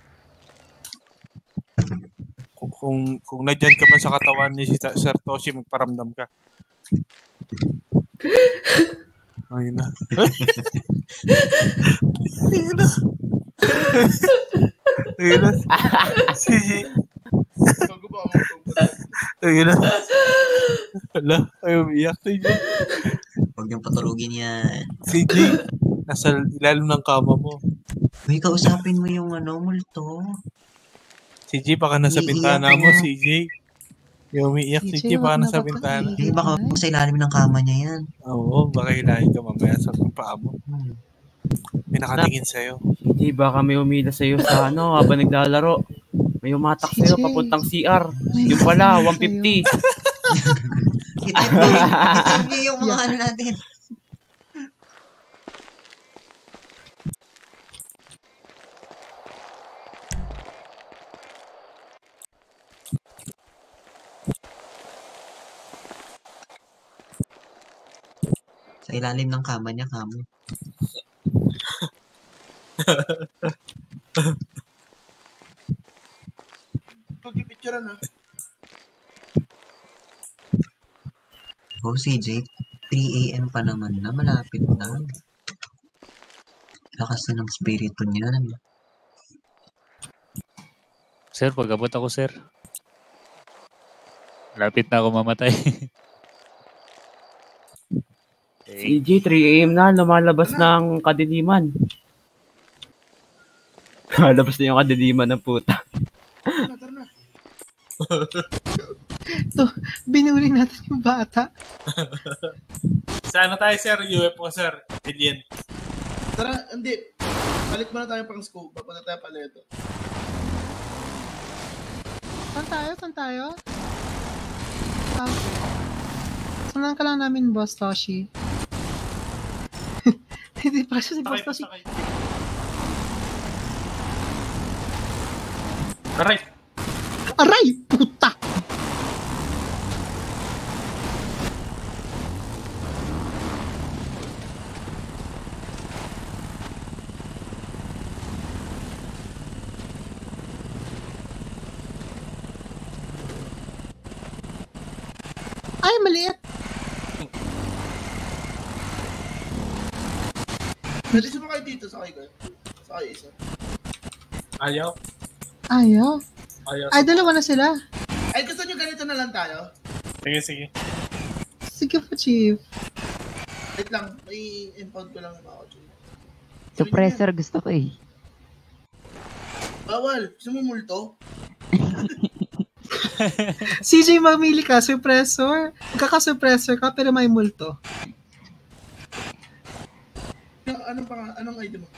Kung, kung, kung nadyan ka man sa katawan ni si Sir Toshi, magparamdam ka. Ayun na. Ayun na. Ayun na. Sige. Ayun na. Hala, ayaw umiyak. Huwag niyong patulugin yan. C J, nasa ilalim ng kama mo. Uy, kausapin mo yung ano, multo. C J, baka nasa Iiyak bintana mo, na. C J. Yung umiiyak, C J, baka nasa bintana. Hindi, baka sa ilalim ng kama niya yan. Oo, baka hilahin ka mamaya sa paa mo. May nakatingin sa'yo. Hindi, baka may umila sa'yo sa ano, habang naglalaro. May umatak sa'yo, papuntang C R. Yung pala, one fifty. Ito yung mga ano natin. Sa ilalim ng kama niya, kamo. Huwag yung picturean ha. Oh, C J, three A M pa naman na, malapit na. Lakas na ng spirito niyan. Sir, pag-abot ako, sir. Lapit na ako mamatay. C J, three A M na, lumalabas ng kadiliman. Lumalabas na yung kadiliman ng puta. To, binuli natin yung bata. Sana tayo, sir? U F O, sir. Alien. Tara, hindi. Balik muna tayo pang scope. Papunta tayo pala ito. Saan tayo? Saan tayo? Ah, sunan ka lang namin, Boss Toshi. Hindi pa siya si Boss Toshi. Aray! Aray! Puta! Ay, maliit! Pwede sumakay dito, sakay ko. Sakay isa. Ayaw? Ayaw. Ayaw. Ay, dalawa na sila. Ay, gusto nyo ganito na lang tayo? Sige, sige. Sige po, Chief. Wait lang, may impound ko lang mga kotse. Suppressor gusto ko eh. Bawal, gusto mo multo? C J, mamili ka, suppressor. Magkaka-suppressor ka, pero may multo. Anong pang, anong item mo?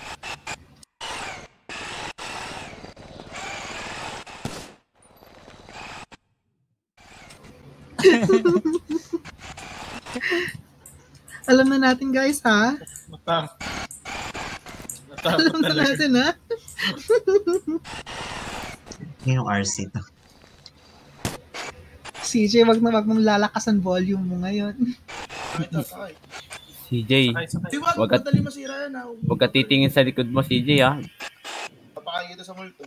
Alam na natin, guys, ha? Matam. Matam Alam na natin, ha? Yun yung R C to. C J, wag na wag mong lalakasan volume mo ngayon. Ito, sakay. C J, Di wag, wag ka, madali masira yan ha. wag ka titingin sa likod mo, C J, ha? Papakain kita sa multo.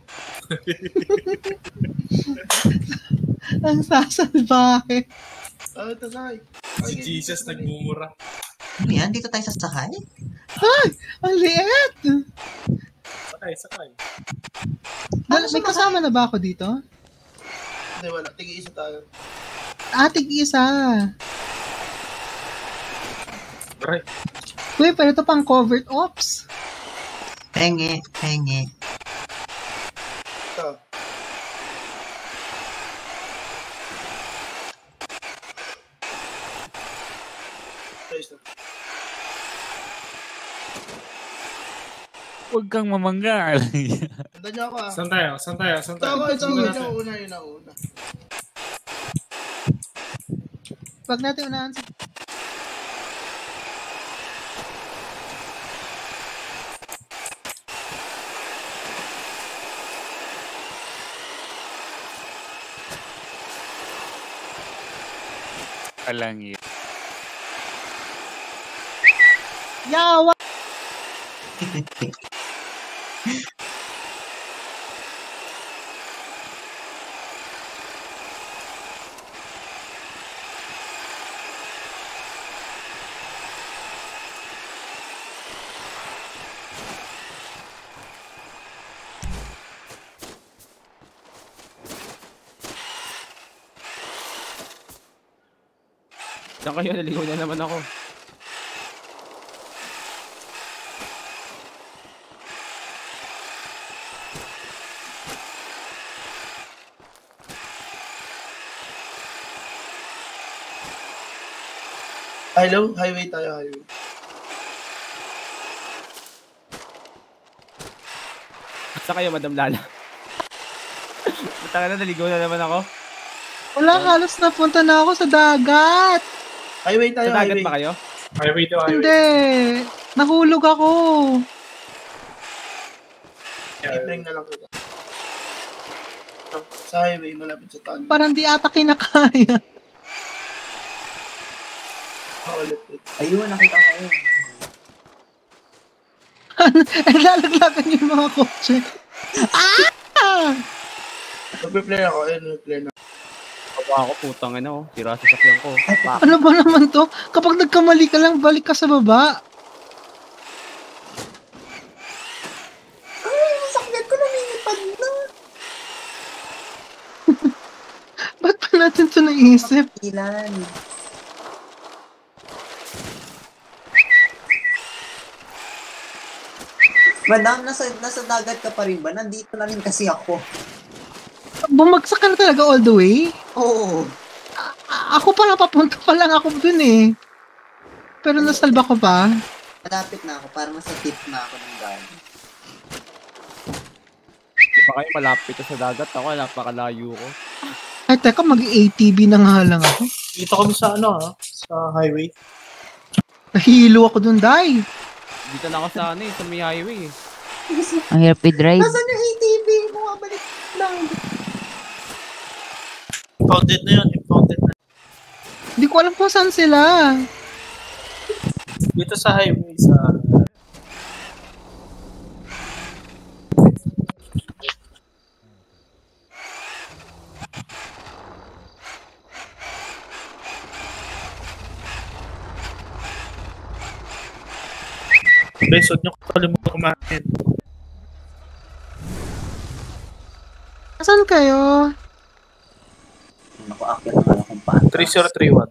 Ang sasalbahe. Ah, ito, sakay. Si Jesus nagmumura. Ano yan? Dito tayo sasakay? Ay! Ang liit! Sakay, sakay. Ano, may kasama na ba ako dito? Hindi, wala. Tigi-isa tayo. Ah, tig-isa. Aray. Uy, pero ito pang covert ops. Penge, penge. Ito. Ayos na. Huwag kang mamangga. Tanda niyo ako ah. Saan tayo? Saan tayo? Saan Ito tayo? ako, ito ako. Saan Yun tayo? ang una, yun ang una. Wag natin unahan si... Alang yun. Yawa! Saan kayo? Naligaw na naman ako. Hello? Highway tayo, highway. Saan kayo, Madam Lala? Basta na, naligaw na naman ako. Wala, halos napunta na ako sa dagat. Highway tayo, Sa dagat highway. ba kayo? Highway to highway. Hindi. Nahulog ako. I-bring na lang kita. Sa highway, malapit sa tunnel. Parang di ata kinakaya. Paulit ulit. Ayun, nakita ko yun. Eh, lalaglagan yung mga kotse. Ah! Mag-play ako, ayun, mag-play na. Baba ako, putang ina oh. Sira sa sakyan ko. Pak. Ano ba naman to? Kapag nagkamali ka lang, balik ka sa baba. Ay, sakit ko lumilipad na. Ba't pa natin ito naisip? Ilan? Madam, nasa, nasa dagat ka pa rin ba? Nandito na rin kasi ako. Bumagsak ka na talaga all the way? Oo. A- ako pa napapunta pa lang ako dun eh. Pero nasalba ko pa. Malapit na ako para nasa tip na ako ng dagat. Di ba kayo malapit sa dagat? Ako, napakalayo ko. Ay, teka, mag-A T V na nga lang ako. Dito kami sa ano ha? Sa highway. Nahilo ako dun, Day. Dito na ako sa ano eh, sa may highway eh. Ang hirap i-drive. Nasaan yung A T V? Bumabalik lang. Impounded na yun, impounded na. Hindi ko alam kung saan sila. Dito sa highway, sa... Guys, huwag niyo kalimutan kumain. Saan kayo? Naku, akit na nga akong patas. three zero three one.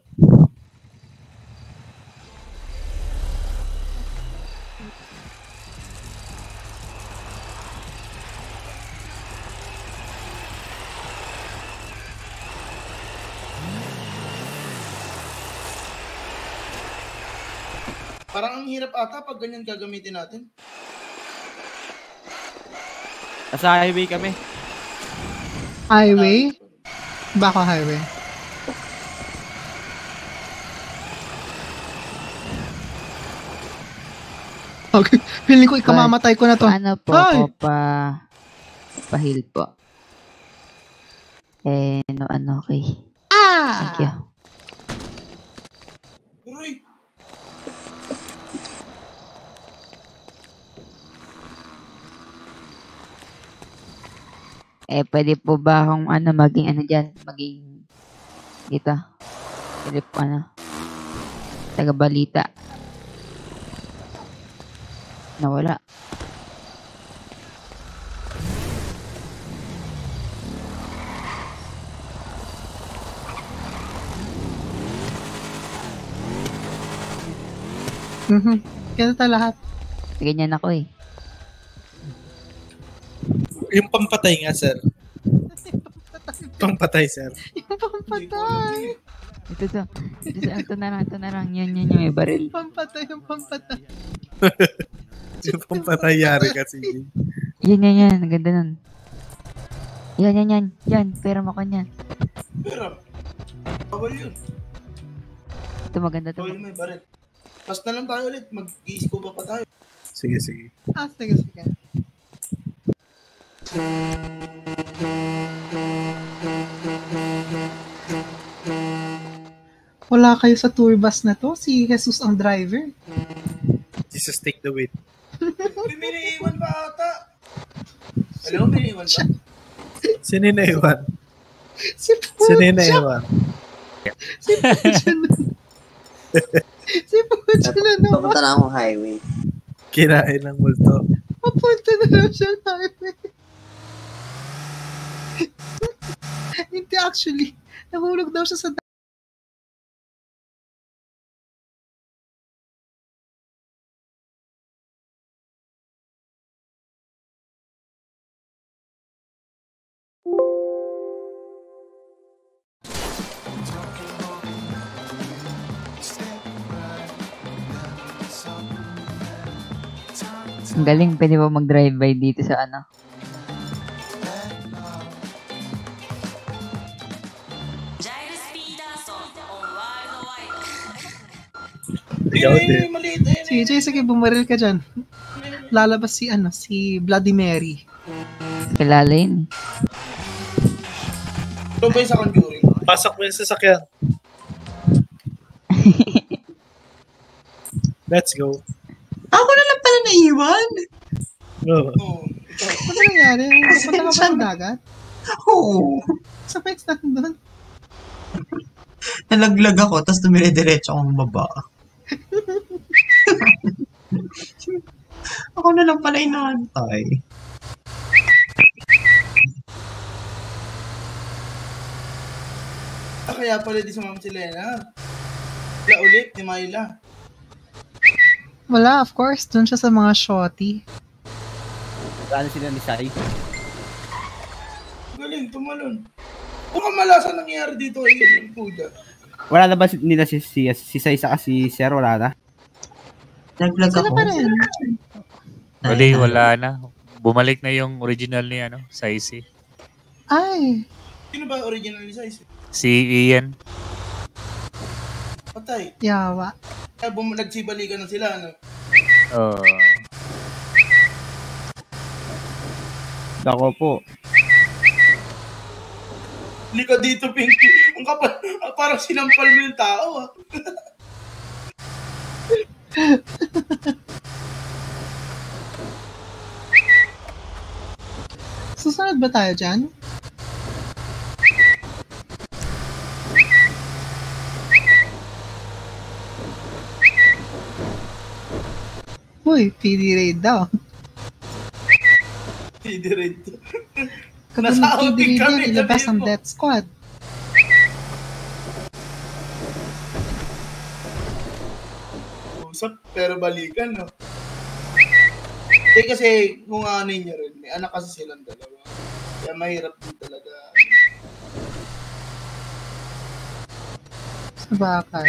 Parang ang hirap ata pag ganyan gagamitin natin. Nasa highway kami. Highway? Baka highway. Okay, feeling ko ikamamatay ko na to. Ano po Ay! po pa... Pahil po. Eh, no, ano, okay. Ah! Thank you. Uy! Eh, pwede po ba akong ano, maging ano dyan, maging dito. Pwede po ano, taga-balita. Nawala. Mhm. Kaya ta lahat. Ganyan ako eh. Yung pampatay nga, sir. Pampatay, sir. Yung pampatay. Ito to. Ito, to, ito na lang, ito na lang. Yan, yan, yung may baril. Pampatay, yung pampatay. Yung pampatay yari kasi. Yan, yan, yan. Ang ganda nun. Yan, yan, yan. Yan, pera mo kanyan. Pero, bawal yun. Ito maganda to. Bawal may baril. Pas na lang tayo ulit. Mag-i-scuba pa tayo. Sige, sige. Ah, sige, sige. Wala kayo sa tour bus na to? Si Jesus ang driver. Jesus take the wheel. May miniiwan pa ata. Hello, miniiwan pa? Sino na iwan? Si Pucha. Sino na iwan? Si Pucha na. Si Pucha na naman. Papunta na akong highway. Kinain ng multo. Papunta na lang siya ng highway. Hindi actually. Nahulog daw siya sa Ang galing, pwede ba mag-drive-by dito sa ano? Ikaw din. Si Jay, sige, bumaril ka dyan. Lalabas si, ano, si Bloody Mary. Kilala yun. Ito ba yung sa Conjuring? Pasok mo yung sasakyan. Let's go. Ako na lang pala naiwan. Oo. Oo. Ano nangyari? Punta ka ba sa dagat? Oo. Sa pa extent doon? Nalaglag ako, tapos tumire-diretso akong baba. Ako na lang pala inaantay. Ah, kaya pala di sumama si Lena. Wala ulit ni Myla. Wala, of course. Doon siya sa mga shorty. Saan sila ni Sai? Galing, tumalon. Kung kamalasa nangyayari dito kay Lena, puda. Wala na ba si- nila si, si, si Sai sa si Sir? Wala na? Naglag Sila ako. pa rin. Wali, wala na. Bumalik na yung original ni ano, Saisi. Ay, Sino ba original ni Size? Si Ian. Patay. yawa. Kaya bum- nagsibalikan na sila, ano? Oh. Ako po. Hindi ka dito, Pinky. Ang kapal, ah, parang sinampal mo yung tao, ah. Susunod ba tayo dyan? Uy, P D raid daw. Hindi rin to. Kapag Nasa nag-P D outing raid kami, yan, ilabas sabihin ang mo. death squad. Usap, pero balikan, no? Hindi kasi, kung ano niya rin, may anak kasi silang dalawa. Kaya mahirap din talaga. Sa bakay.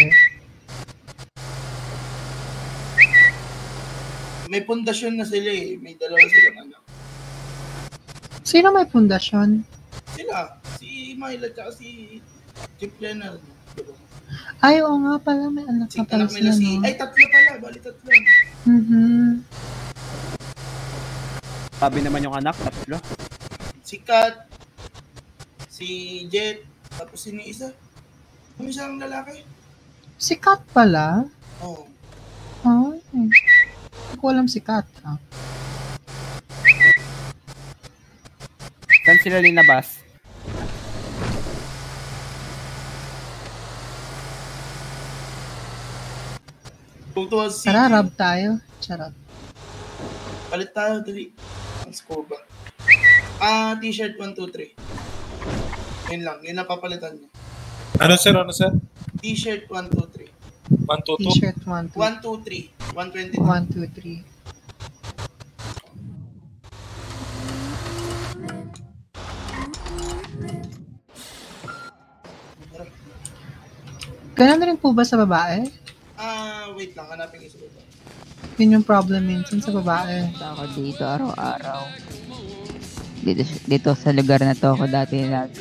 May pundasyon na sila eh. May dalawa silang anak. Sino may pundasyon? Sila. Si Myla at si Chip Leonard. Ay, oo nga pala, may anak na pala Anak nila sila, si... no? Ay, tatlo pala. Bali tatlo. Mhm. Sabi naman yung anak, tatlo. Si Kat, si Jet, tapos sino yung isa? Yung isang lalaki. Si Kat pala? Oo. Ay, hindi ko alam si Kat, ha? Saan sila linabas? Tutuwa si... Tara, rub tayo. Charot. Palit tayo, dali. Ang scuba. Ah, t-shirt one two three. Yun lang, yun ang papalitan niya. Ano sir, ano sir? T-shirt one two three. one two two? T-shirt one, two, one two three. one twenty. one, two, three. Ganun rin po ba sa babae? Ah, wait lang, hanapin ko sa baba. Yun yung problem minsan sa babae. Ako dito araw-araw. Dito, dito sa lugar na to ako dati lagi.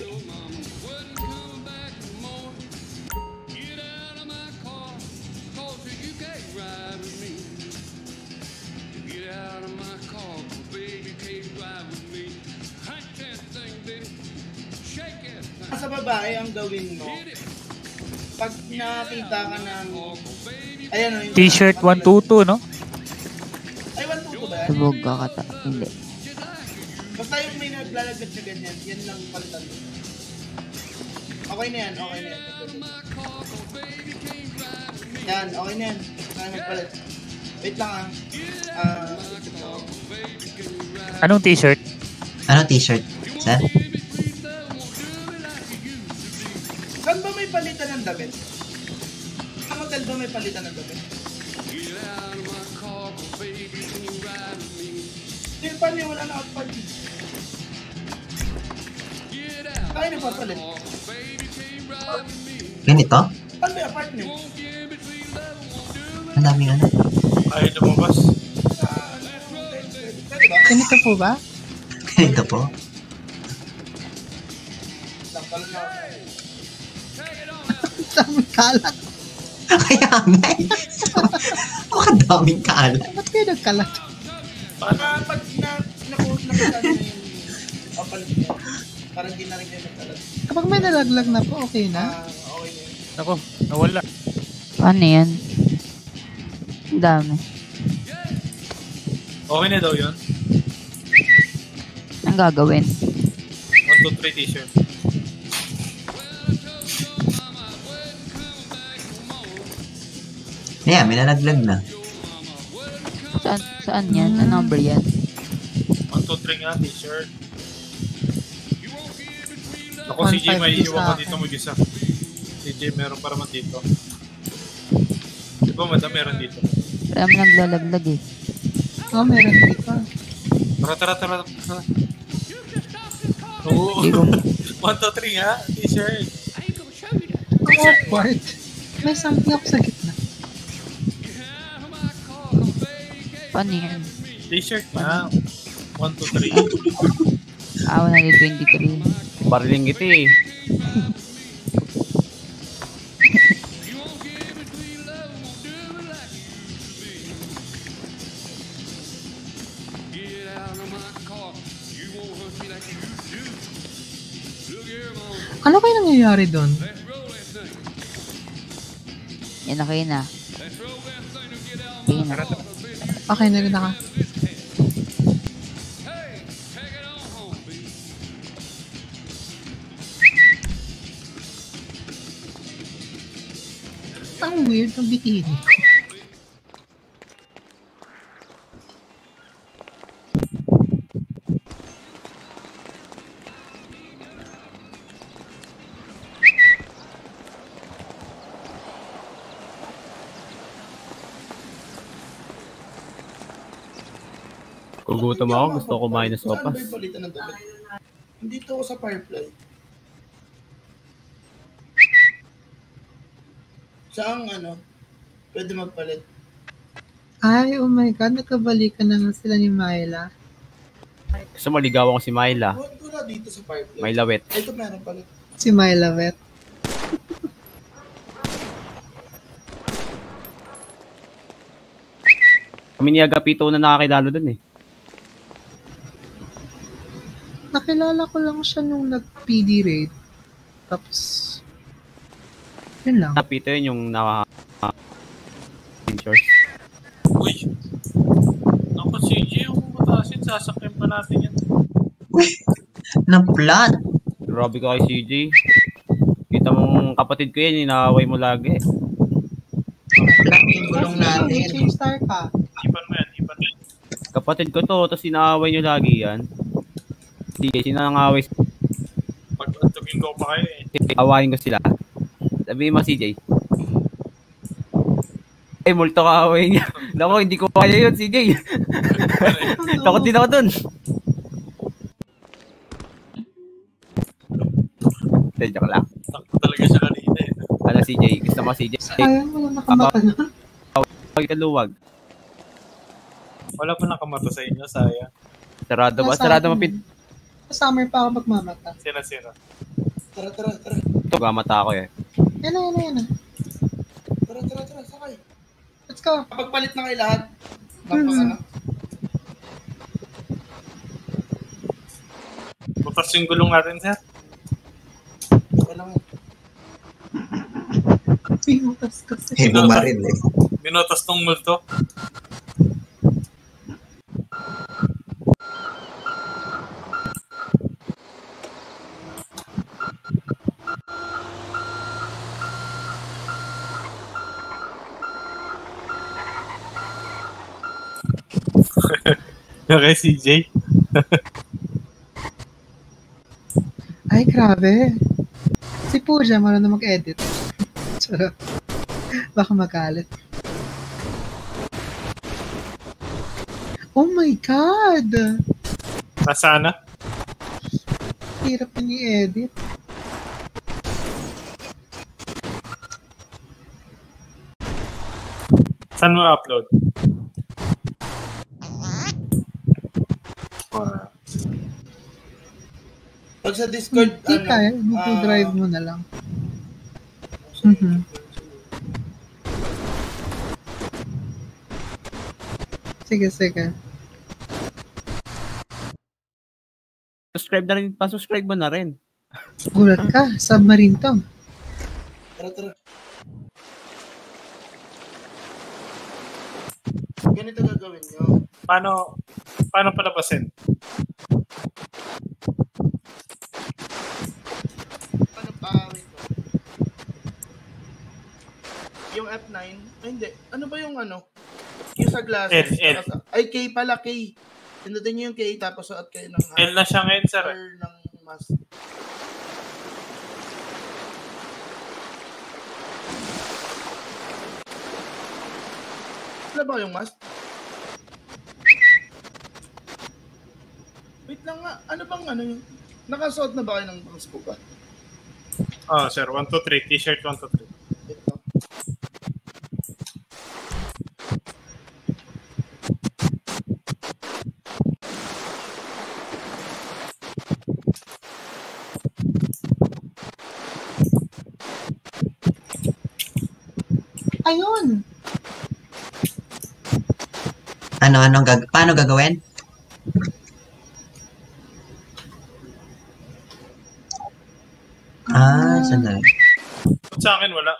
Sa babae, ang gawin mo, pag nakita ka ng, ayan o, yung- T-shirt one two two, no? Ay, one two two ba yan? Subog ka kata. Hindi. Basta yung may naglalagad na ganyan, yan lang palitan mo. Okay na yan, okay na yan. Yan, okay na yan. Kaya nagpalit. Wait lang ah. Ah, Anong t-shirt? Ano t-shirt, sir? saan ba may palitan ng damit? Sa hotel ba may palitan ng damit? Hindi, paano yung wala na out party? Tayo nagpapalit. Ganito? Paano yung apartment? Ang daming ano. Ayaw lumabas. Pwede ba? Ganito po ba? Ganito po. Tangkalan na ako. Daming kalat. Kaya nga eh. Makadaming kalat. Ba't kayo nagkalat? Para pag na, naku, nakita nyo yung papalit niya, parang di na rin kayo nagkalat. Kapag may nalaglag na po, okay na? Ah, okay na yun. Ako, nawala. Paano yan? Ang dami. Okay na daw yun. Ang gagawin? one two three t-shirt. Yeah, may nalaglag na. Saan, saan yan? Ano number yan? one two three nga t-shirt. Ako One si J, five may is iwan sa ko dito mag-isa. Si J, meron pa naman dito. Di ba madam, meron dito. Marami naglalaglag eh. Oo, oh, meron dito. Tara, tara, tara. tara. Oo. one two three nga, t-shirt. Ang awkward. May something ako sa gitna. Paano yan? T-shirt nga. one two three. Ah, one twenty-three. Bariling ito eh. Ano kayo nangyayari doon? Yan na kayo na. Kayo na. Okay na rin ako. Ang weird ng bikini ko. Gugutom ako, gusto ko kumain ng Saan ba sopas. yung palitan ng damit? Dito ako sa Firefly. Saan ano? Pwede magpalit. Ay, oh my God, nagkabalikan na nga sila ni Myla. Gusto maligawan ko si Myla. Huwag ko na dito sa Firefly. May lawet. Ito meron palit. Si Myla Vet. Kami ni Agapito na nakakilalo dun eh. Nakilala ko lang siya nung nag-P D raid. Tapos, yun lang. Agapito yun yung naka... Shorts. Uy! Ako si J, yung pumatasin, sasakyan pa natin yan. Uy! Na-plat! Grabe ka kay C J. Kita mong kapatid ko yan, inaaway mo lagi. Na-plat yung gulong natin. Change star ka. Ipan mo yan, ipan mo yan. Kapatid ko to, tapos inaaway nyo lagi yan. C J, sino nang away? Pag antugin ko pa kayo eh. Awayin ko sila. Sabihin mo C J. Eh, multo ka away niya. Naku, hindi ko kaya yun, C J. Takot din ako dun. Hindi, joke lang. Takot talaga siya kanina eh. Ano, C J? Gusto mo, C J? Sayang, wala nakamata na. Huwag ka luwag. Wala pa nakamato sa inyo, sayang. Sarado ba? Nasa Sarado akin. mapit. Sa summer pa ako magmamata. Sino, sino? Tara, tara, tara. Ito, gamata ako eh. Yan na, yan na, yan na. Tara, tara, tara. Sakay. Let's go. Kapag palit na kayo lahat, Mhm. tapos ano? Butas yung gulong natin, sir. Kailangan. Pinutas kasi. Eh, bumaril eh. Binotas tong multo. Okay, C J. Ay, grabe. Si Pooja, marunong mag-edit. Charot. Baka magalit. Oh my God! Nasaan na? Hirap na i-edit. Saan mo upload? Wow. Pag sa Discord, Hindi ano? kaya. Google ah, Drive mo na lang. Mhm. Sige, sige. Subscribe na rin. Pa-subscribe mo na rin. Gulat ka. Submarine to. Tara, tara. Ganito gagawin nyo. Paano, paano palabasin? Paano pa, wait ko. Yung F nine, ay hindi. Ano ba yung ano? Yung sa glasses. L, L. Ay, K pala, K. Pindutin nyo yung K, tapos suot kayo ng L na siya ngayon, sir. or ng mask. Wala ba yung mask? Wait lang nga, ano bang ano yung... Nakasuot na ba kayo ng pang scuba? Oh, sir. one two three. T-shirt one two three. Ito. Ayun! Ano, anong gag... Paano gagawin? Ah, sandali. Ba't sa akin wala?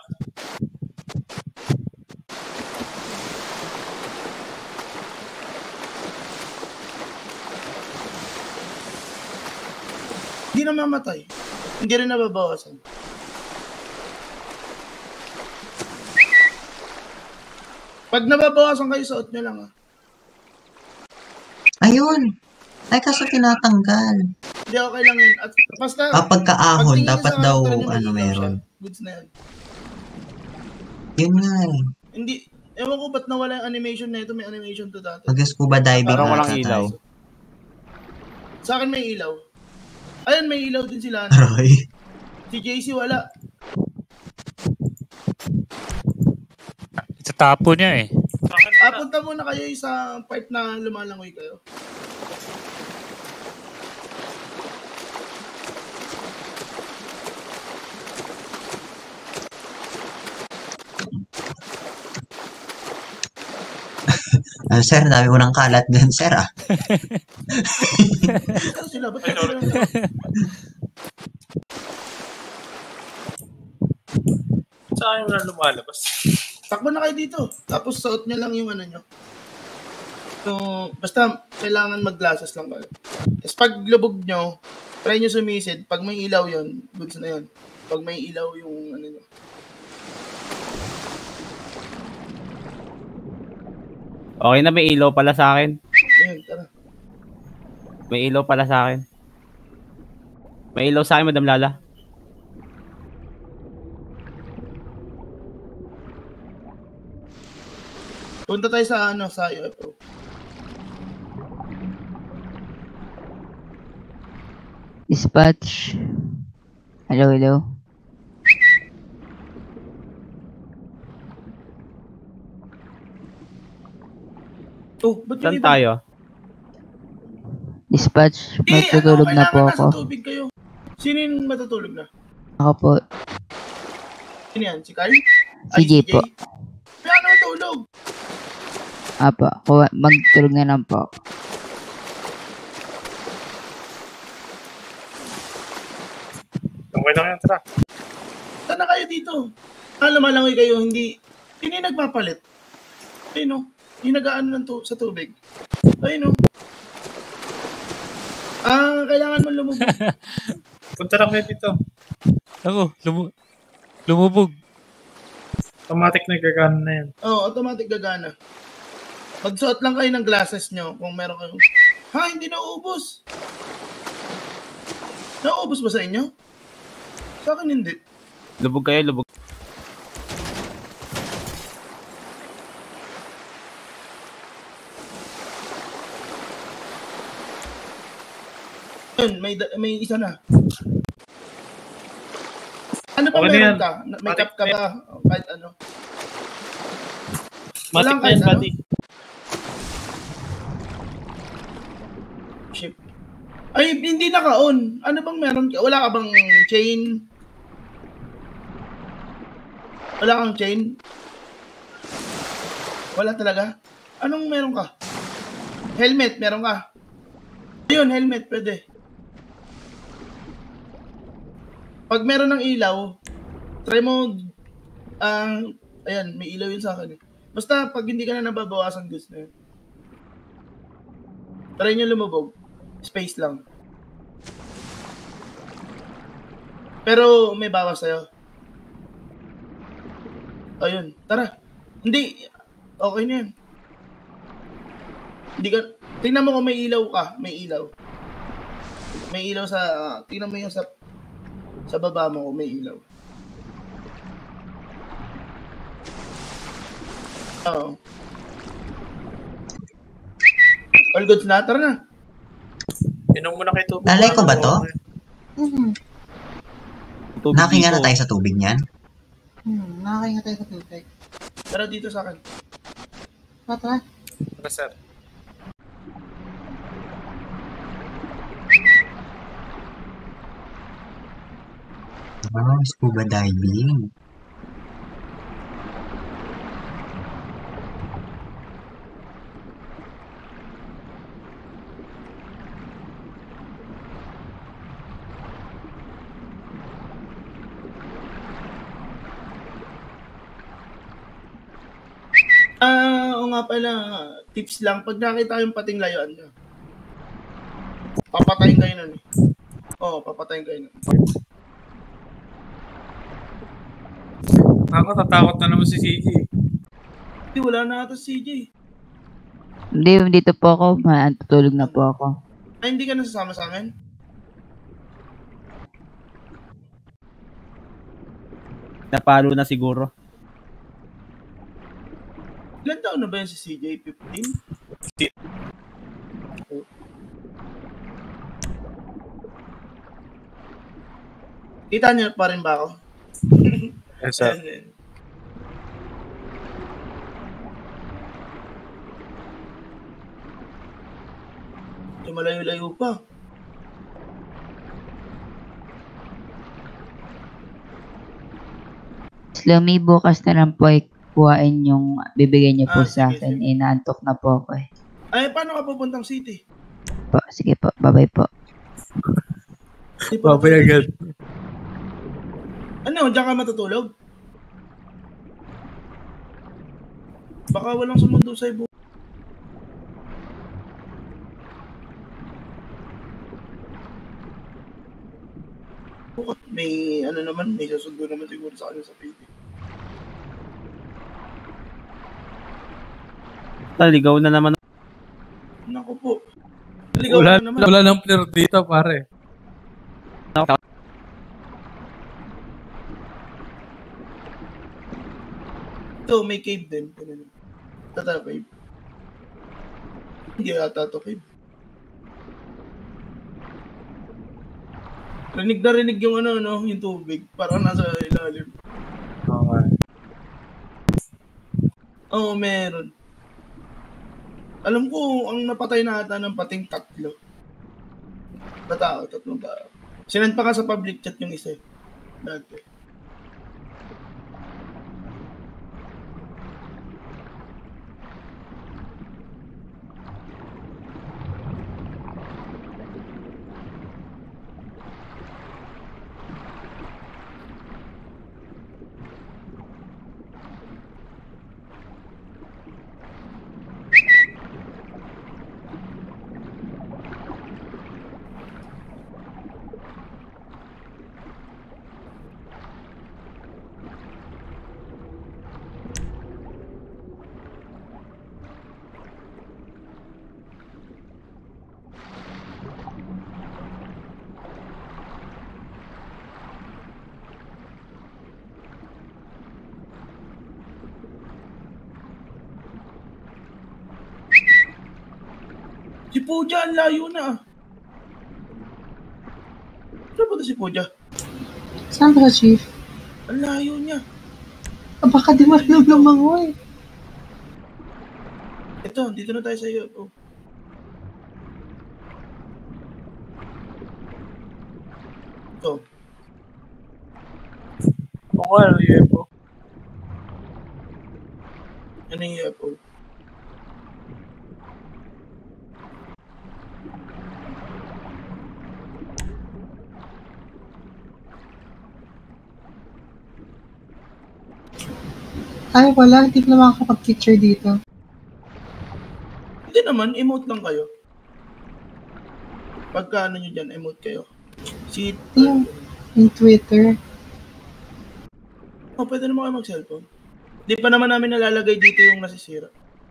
Hindi na mamatay. Hindi rin nababawasan. Pag nababawasan kayo, suot nyo lang ah. Ayun! Ay, kaso tinatanggal. Hindi, okay lang yun. At basta, Kapag kaahon, pagtingin nyo dapat sa daw, karakter nyo, ano, malinaw meron. siya. Goods na yan. Yun nga eh. Hindi, ewan ko ba't nawala yung animation na ito. May animation to dati. Mag-scuba diving Parang ata walang ilaw. tayo. Sa akin may ilaw. Ayun, may ilaw din sila. Aray. Si J C wala. Sa tapo niya eh. Sa akin Ah, wala. punta muna kayo sa part na lumalangoy kayo. Ah, sir, dami mo ng kalat dyan, sir ah. Saan sila? Ba't Ay, sila? sorry. Sa akin wala lumalabas. Takbo na kayo dito. Tapos suot nyo lang yung ano nyo. So, basta kailangan mag-glasses lang kayo. Tapos pag lubog nyo, try nyo sumisid. Pag may ilaw yon, goods na yun. Pag may ilaw yung ano nyo. Okay na, may ilaw pala sa akin. Ayun, tara. May ilaw pala sa akin. May ilaw sa akin, Madam Lala. Punta tayo sa ano, sa U F O. Dispatch. Hello, hello. Oh, ba't Saan yung iba? tayo? Dispatch, Eh, matutulog ano, na po kailangan ako. nasa tubig kayo. Sino yung matutulog na? Ako po. Sino yan? Si Carl? Si J po. Kaya ano natulog? Apa, kuha, magtulog na lang po. Okay lang yan, tara. Saan na kayo dito? Ah, lumalangoy kayo, hindi... Hindi nagpapalit. Ayun no? Yung nag-aano ng tu- sa tubig. Ayun no? Ah, kailangan mo lumubog. Punta lang kayo dito. Ako, lumu lumubog. Automatic na gagana na yan. Oo, oh, automatic gagana. Magsuot lang kayo ng glasses nyo kung meron kayo. Ha, hindi nauubos. Nauubos ba sa inyo? Sa akin hindi. Lubog kayo, lubog. Yun, may, da- may isa na. Ano pa Okay na meron yan. ka? Na- May Matik cap ka na ba? O kahit ano? Matik Walang na kahit yan, ano? buddy. Ship. Ay, hindi naka-on. Ano bang meron ka? Wala ka bang chain? Wala kang chain? Wala talaga? Anong meron ka? Helmet, meron ka? Ayun, helmet, pwede. Pag meron ng ilaw, try mo, ah, uh, ayan, may ilaw yun sa akin eh. Basta pag hindi ka na nababawasan gusto na yun. Try nyo lumubog. Space lang. Pero may bawas sa'yo. Ayun, tara. Hindi, okay na yan. Hindi ka, tingnan mo kung may ilaw ka, may ilaw. May ilaw sa, uh, tingnan mo yung sa, sa baba mo kung may ilaw. Oo. All goods na, tara na. Inom mo na kayo tubig. Lalay ko ba to? Hmm, Nakakinga na tayo sa tubig niyan? hmm, nakakaingat tayo sa tubig. Tara dito sa akin. Tara. Tara, sir. Wow, scuba diving. Ah, o nga pala, tips lang. Pag nakita yung pating layuan nyo, papatayin kayo nun eh. Oo, papatayin kayo nun. Ako, tatakot na naman si C J. Hindi, wala na ata si C J. Hindi, dito po ako. Matutulog na po ako. Ay, hindi ka nasasama sa amin? Napalo na siguro. Ilan taon na ba yun si C J? fifteen? Kita niyo pa rin ba ako? Yes, sir. Yung malayo-layo pa. Slummy, bukas na lang po ay kuhain yung bibigay niyo po Ah, sa sige, akin. Inaantok na po ako eh. Ay, paano ka pupuntang city? Po, sige po, bye-bye po. Babay agad. Ano, diyan ka matutulog? Baka walang sumundo sa ibo. May ano naman, may susundo naman siguro sa kanya sa P D. Taligaw na naman. Naku po. Naligaw Wala, na naman. wala nang player dito, pare. Ito, may cave din. Tata cave. Hindi ata ito cave. Rinig na rinig yung ano, no, yung tubig. Parang nasa ilalim. Okay. Oo, oh, meron. Alam ko, ang napatay na ata ng pating tatlo. Na tao, tatlong tao. Sinend pa ka sa public chat yung isa. Dati. Si Puja, ang layo na. Saan ba ito si Puja? Saan ba, Chief? Ang layo niya. Ah, baka di marunong lumangoy. Ito, dito na tayo sa iyo. Oh. Ito. Oo nga, ano yung U F O? Ano yung U F O? Ay, wala. Hindi ko na makakapag-picture dito. Hindi naman, emote lang kayo. Pagka ano nyo dyan, emote kayo. Si... Yung, yung Twitter. Oh, pwede naman kayo mag-cellphone. Hindi pa naman namin nalalagay dito yung nasisira.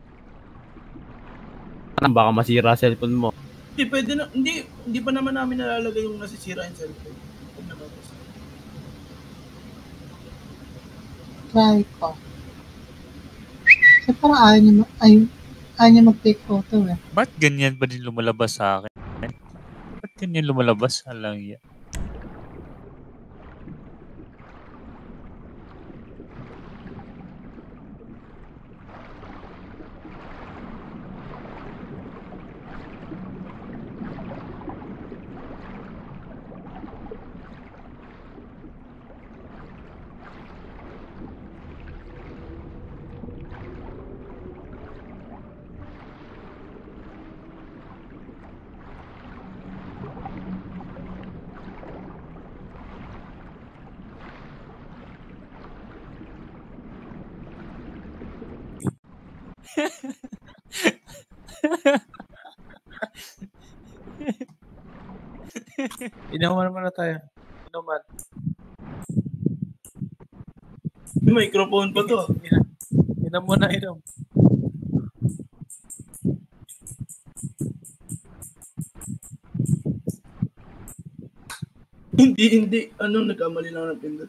Baka masira cellphone mo. Hindi, pwede na... Hindi, hindi pa naman namin nalalagay yung nasisira yung cellphone. Huwag naman. Try ko. Kasi parang ayaw niya, ma- ay, ayaw niya mag-take photo eh. Ba't ganyan ba din lumalabas sa akin? Ba't ganyan lumalabas? Alang yan. Inuman naman na tayo. Inuman. May microphone pa to. Inom mo na, inom. Hindi, hindi. Ano, nagkamali lang ng pindot.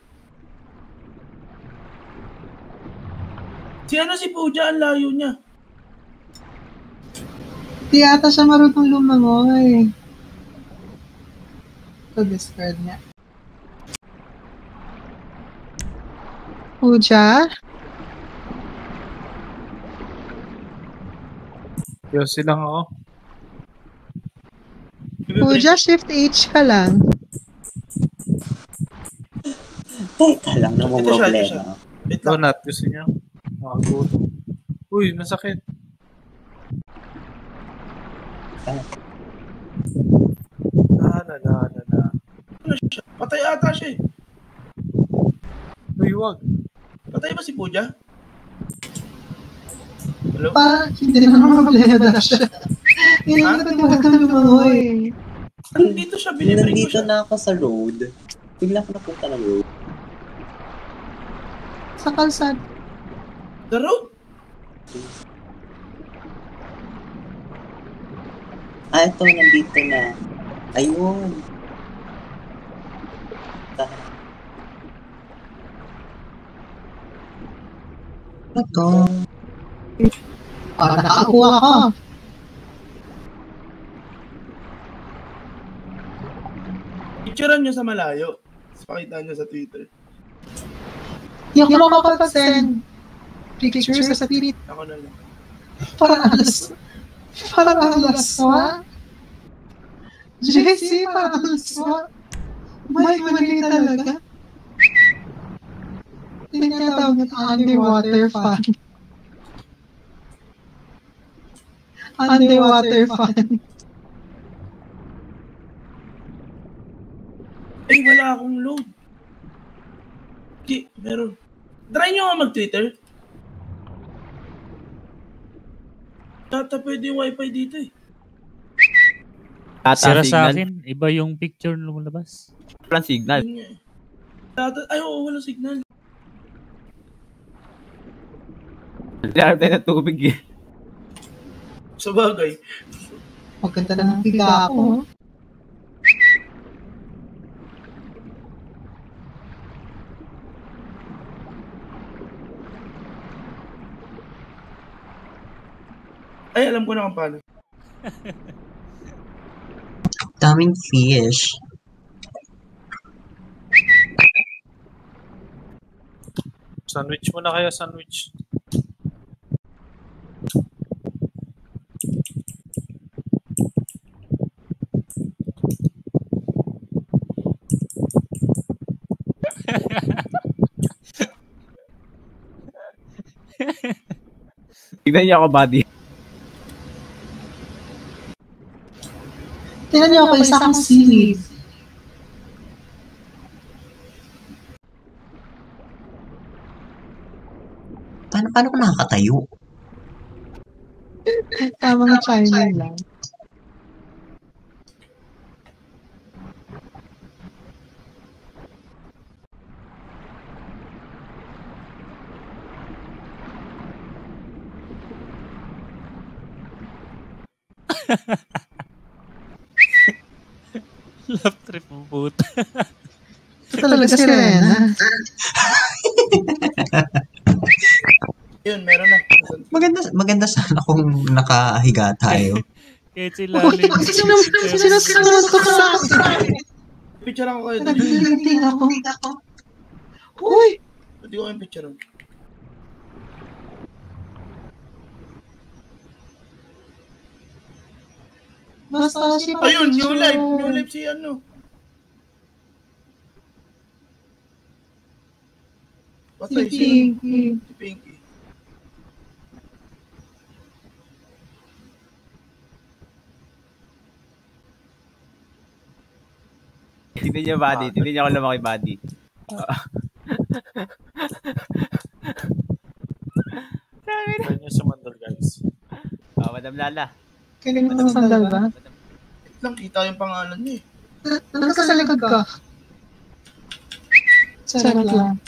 Si ano si Puja, ang layo niya. Di ata siya marunong lumangoy. Ito, Discord niya. Puja? Yosi lang ako. Puja, shift H ka lang. Teka lang, namang problema. Donut, gusto niya? Makagutom. Uy, masakit. Ah. Na, na, na, na, na. Ano siya? Patay ata siya eh. Uy, wag. Patay ba si Puja? Hello? Pa, hindi naman problema siya. Hindi naman talaga lumangoy. Nandito siya, binibring ko Nandito siya. na ako sa road. Bigla ko napunta ng road. Sa kalsad. The road? Ah, ito, nandito na. Ayun. Ito. Ah, nakakuha ka. Picturean nyo sa malayo. Pakita nyo sa Twitter. Hindi ako makakapag-send pictures sa Twitter. Ako na lang. Parang alas, Parang ang laswa. J C, parang ang laswa. May mali talaga. Tinatawag na underwater fan. Underwater fan. Ay, wala akong load. Okay, meron. Try nyo nga mag-Twitter. Tata, pwede yung wifi dito eh. Sira sa akin, iba yung picture na lumabas. Walang signal. Tata, ay oo, walang signal. Laro tayo na tubig eh. Sa bagay. Maganda na ng higa ako. Ay, alam ko na kung paano. Daming fish. Sandwich muna kaya, sandwich. Tignan niyo ako, buddy. Tingnan niyo ako, isa akong seaweed. Paano, paano ko nakakatayo? Tamang timing lang. Love trip mo puta. Ito talaga si Rena. Yun, meron na. Maganda, maganda sana kung nakahiga tayo. Kahit sila rin. Sinasunod ko sa akin. Picture ako kayo. Nagdiliting ako. Uy! Pwede ko kayong picture. Basta si ayun, new life. New life si ano. Patay si si Pinky. Si Pinky. Tignan niyo, buddy. Tignan niyo ako lumaki, buddy. Try nyo sumandal, guys. Ah, Madam Lala. Kailan mo sandal ba? Lang, kita yung pangalan niya eh. Nasa sa likod ka. Charot lang.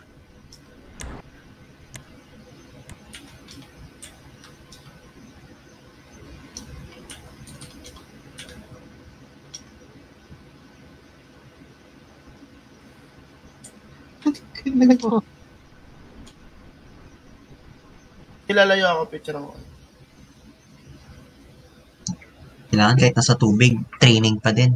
Nagpo. Kilalayo ako, picture ako. Kailangan kahit nasa tubig, training pa din.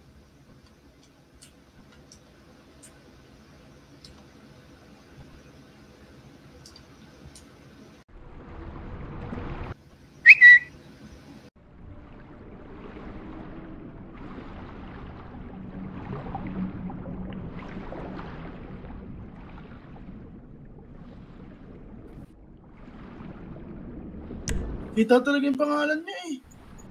Kita talaga yung pangalan niya eh.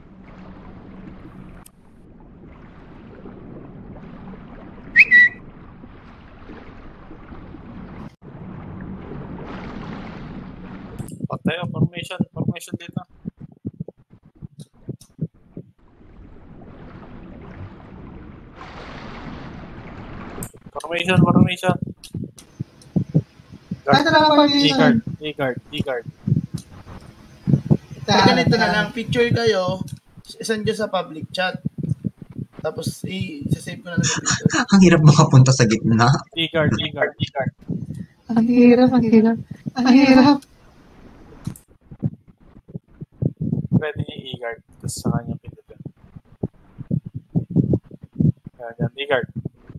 Patay, formation. Formation dito. Formation, formation. Ay, talaga formation. E-card, E-card, E-card. So, ganito na lang, picture kayo, isend nyo sa public chat. Tapos, i-save ko na lang sa picture. Ang hirap makapunta sa gitna. E-card, E-card, E-card. Ang hirap, ang hirap. Ang hirap. Pwede niya E-card. Tapos sa kanya pindutin. Yan, yan. E-card.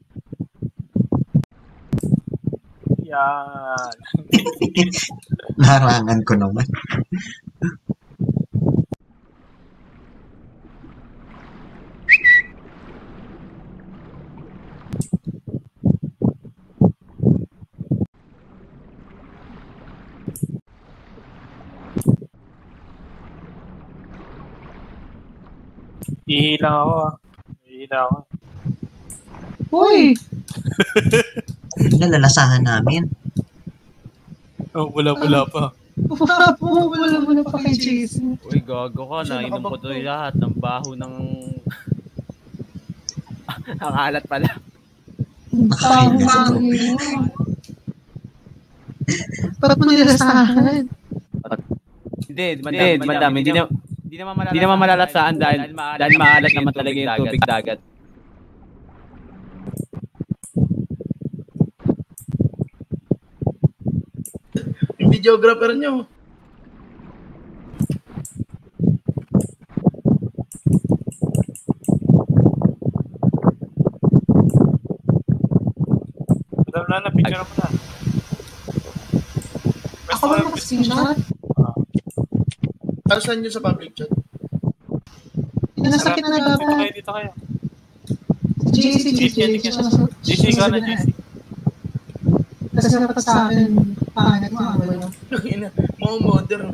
Yan. Naharangan ko naman. Ihila ako ah. Ihila ako. Uy! Nalalasahan namin. Oh, wala-wala pa. Wala-wala pa kay Jason. Uy, gago ka. Nainom ko to lahat ng baho ng... ang alat pala. Baho Ba't mo nilalasahan? Hindi, madam, madam. Hindi na... Hindi naman malalasaan dahil, dahil maalat naman talaga yung tubig dagat. Yung videographer nyo. Madam Lana, picture mo na. Ako ba naka-screenshot? Para saan nyo sa public chat? Nasa kita na dapat. Dito kayo, dito kayo. J C, J C. J C ka na, J C. Kasi dapat sa akin, pangalan mo, wala. Mga modern.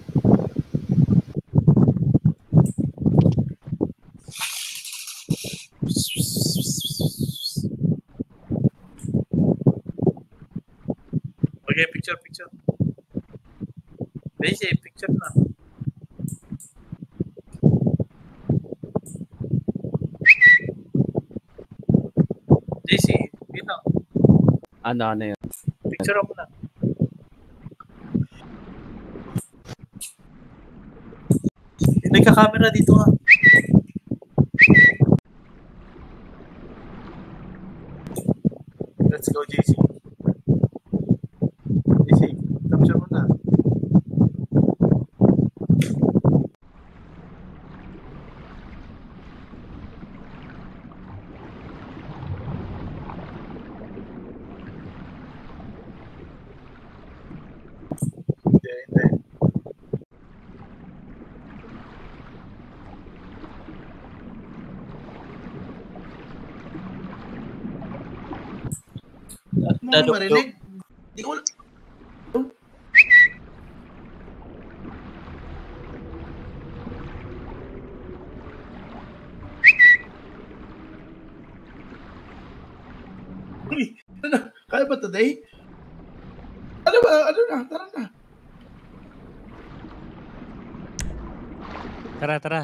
Okay, picture, picture. J C, picture na. J C, dito. Ano, ano yun? Picture mo na. Hindi ka camera dito ha. Let's go, J C. J C, capture mo na. Hindi, hindi. Mga marinig. Di ko wala. Uy, ano? Kaya ba today? Ano ba? Ano na? Tara na. Tara, tara.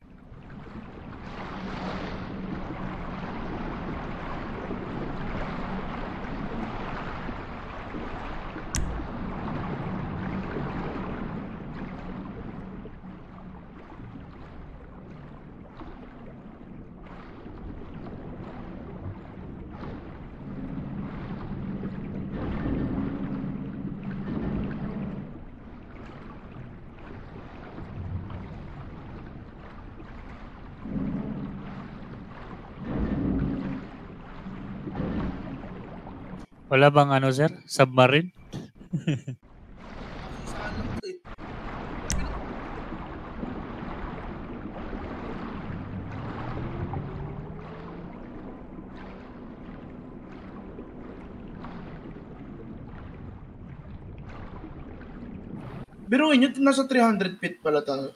Wala bang ano, sir? Submarine? Biruin nyo, nasa three hundred feet pala tayo.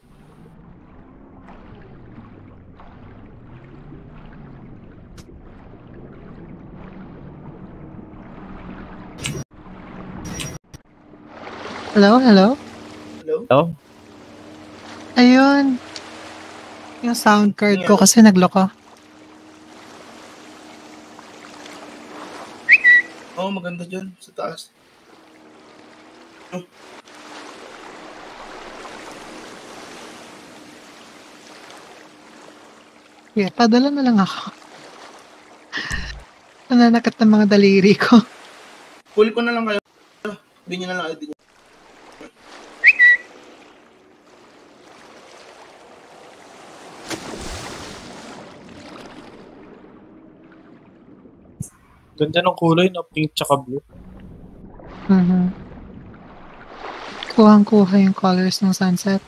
Hello, hello? Hello? Hello? Ayun. Yung sound card ko kasi nagloko. Oo, oh, maganda dyan. Sa taas. Oh. Yeah, padala na lang ako. Nananakat ng mga daliri ko. Pull ko na lang kayo. Hindi nyo na lang I D nyo. Ganda ng kulay na pink tsaka blue. Mhm. Kuhang-kuha yung colors ng sunset.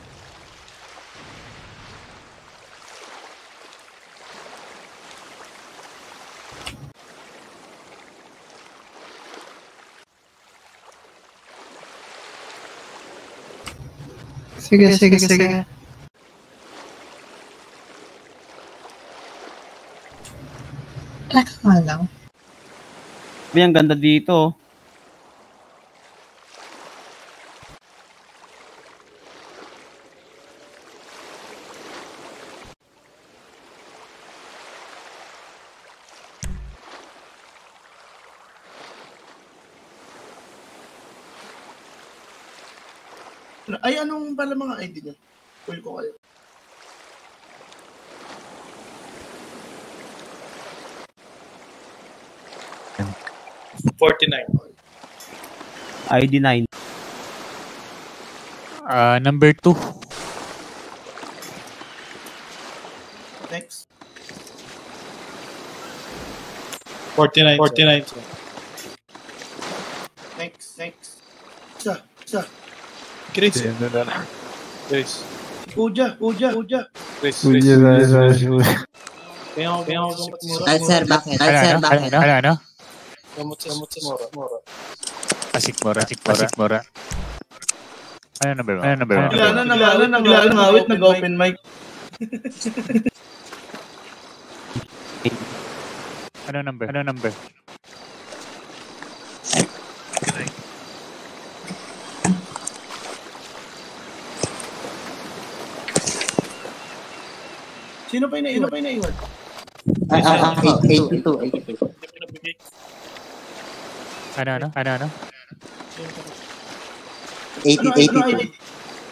Sige, sige, sige. Teka nga lang. Sabi, ang ganda dito. Ay, anong pala mga I D niyo? Full ko kayo. forty-nine. I D nine. Ah, number two. Next. forty-nine. forty-nine. Next. Next. Isa. Isa. Chris. Chris. Puja. Puja. Puja. Chris. Chris. Kaya ako, kaya ako gamot sa mura. Kahit sir, bakit? Kahit Ano, sir, ano? bakit? Ano, ano? Gamot sa gamot sa mura. Mura. Pasik mura. Pasik mura. Ano number mo? Ano number mo? Bigla na nangawit, bigla na nangawit, nag-open mic. Ano number? Ano number? Sino pa inaiwan? Sino pa inaiwan? Ah, ah, ah, eighty-two, eighty-two. Ano, ano? Ano, ano? eighty, Ano, eighty-two. ano I D?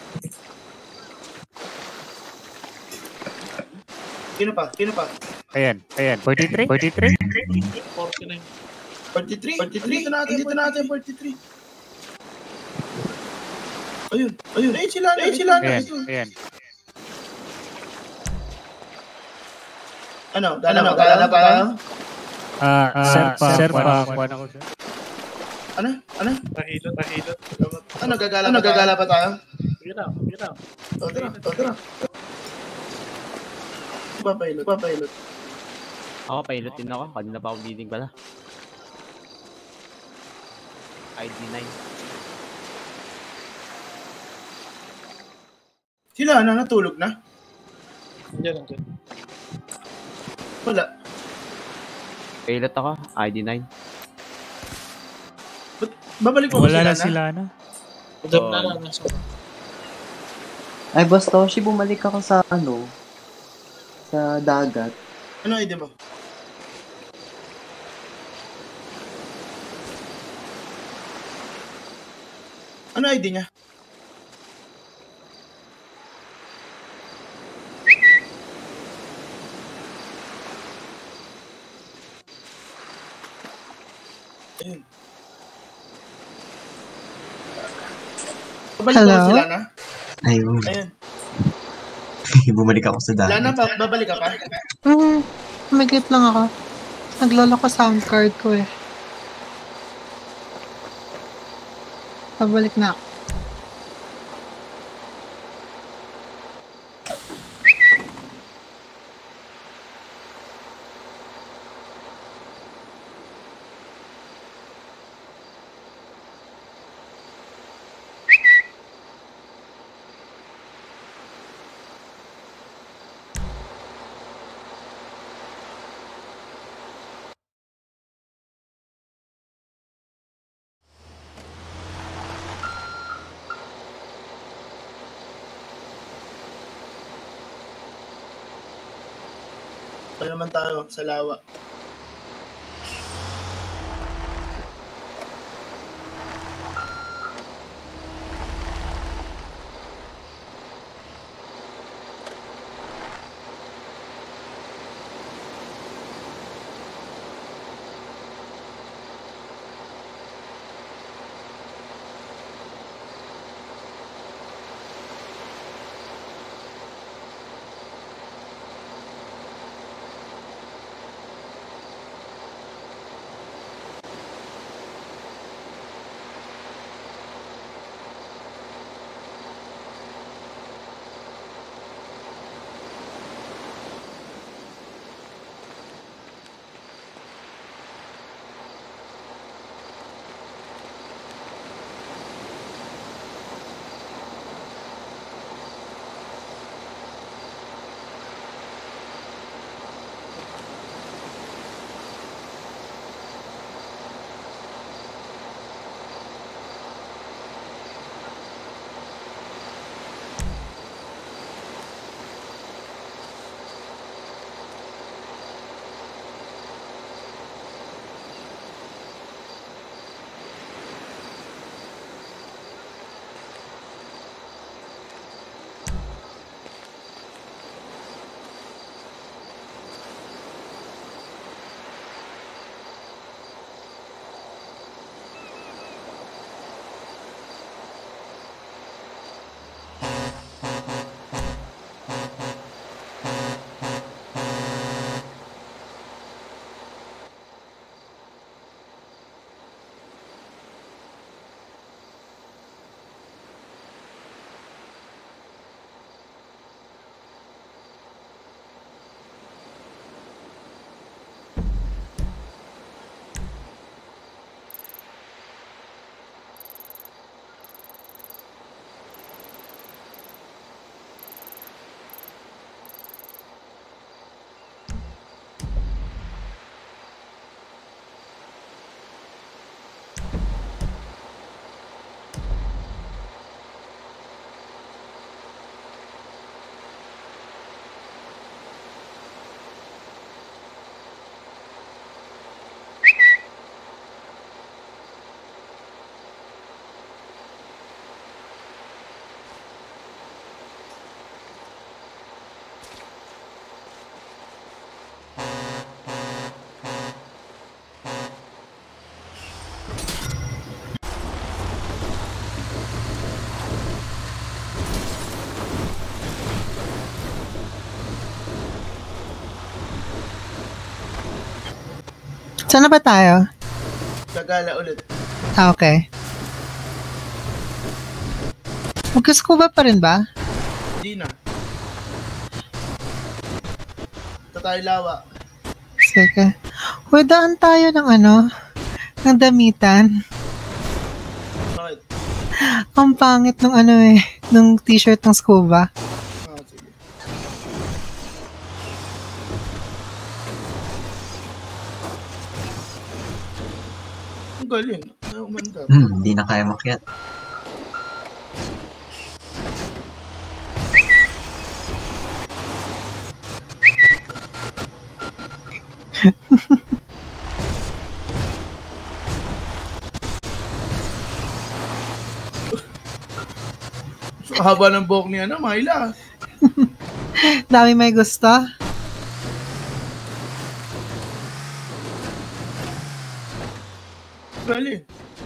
Sino pa? Sino pa? Ayan, ayan. forty-three? forty-three? forty-nine. forty-three? forty-three? Dito natin, dito natin, forty-three. Ayun, ayun. Eh, sila na, eh, sila na. Ayan, Ayun. ayan. Ano, dala na, dala na pa tayo? Ah, sir pa. Sir pa. Kuha na ko, sir. Ano? Ano? Pahilot, pahilot. Ano, gagala, ano, gagala pa tayo? Sige na, sige na. O, tira, o, tira. Papahilot, papahilot. Ako, pilot din ako. Kanina pa ako meeting pala. I D nine. Sila na, natulog na? Diyan, diyan. Wala. Pilot ako. I D nine. Ba't babalik mo ba Wala sila na na? sila, ano? Madam na lang. nasa- Ay, basta, Toshi, bumalik ako sa ano, sa dagat. Ano I D mo? Ano I D niya? Ayun. Babalik Hello? mo ba sila na? Ayun. Ayun. Bumalik ako sa dagat. Lana, ba- babalik ka pa? Hmm, umigit lang ako. Naglolo ko sound card ko eh. Pabalik na ako. Pa naman tayo sa lawa. Saan na ba tayo? Gagala ulit. Ah, okay. Mag-scuba pa rin ba? Hindi na. Ito tayo lawa. Sige. Uy, daan tayo ng ano, ng damitan. Bakit? Ang pangit nung ano eh, nung t-shirt ng scuba. Ah, sige. Ang galing. Ay, umanda. Hmm, hindi na kaya makyat. Ang haba ng buhok niya, no? Mahila. Dami may gusto. Galing.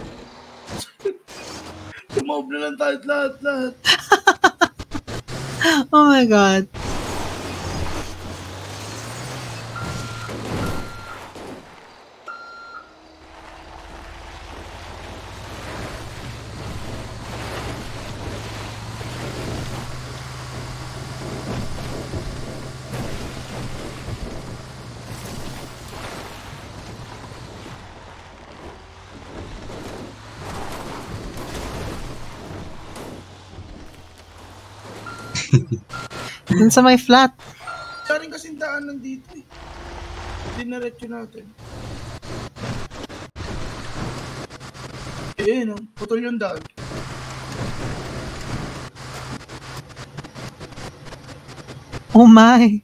Tumob na lang tayo lahat, lahat. Oh my God. Dun sa may flat. Karing kasing daan nandito eh. Dinaretso natin. Eh, no? Putol yung daan. Oh my.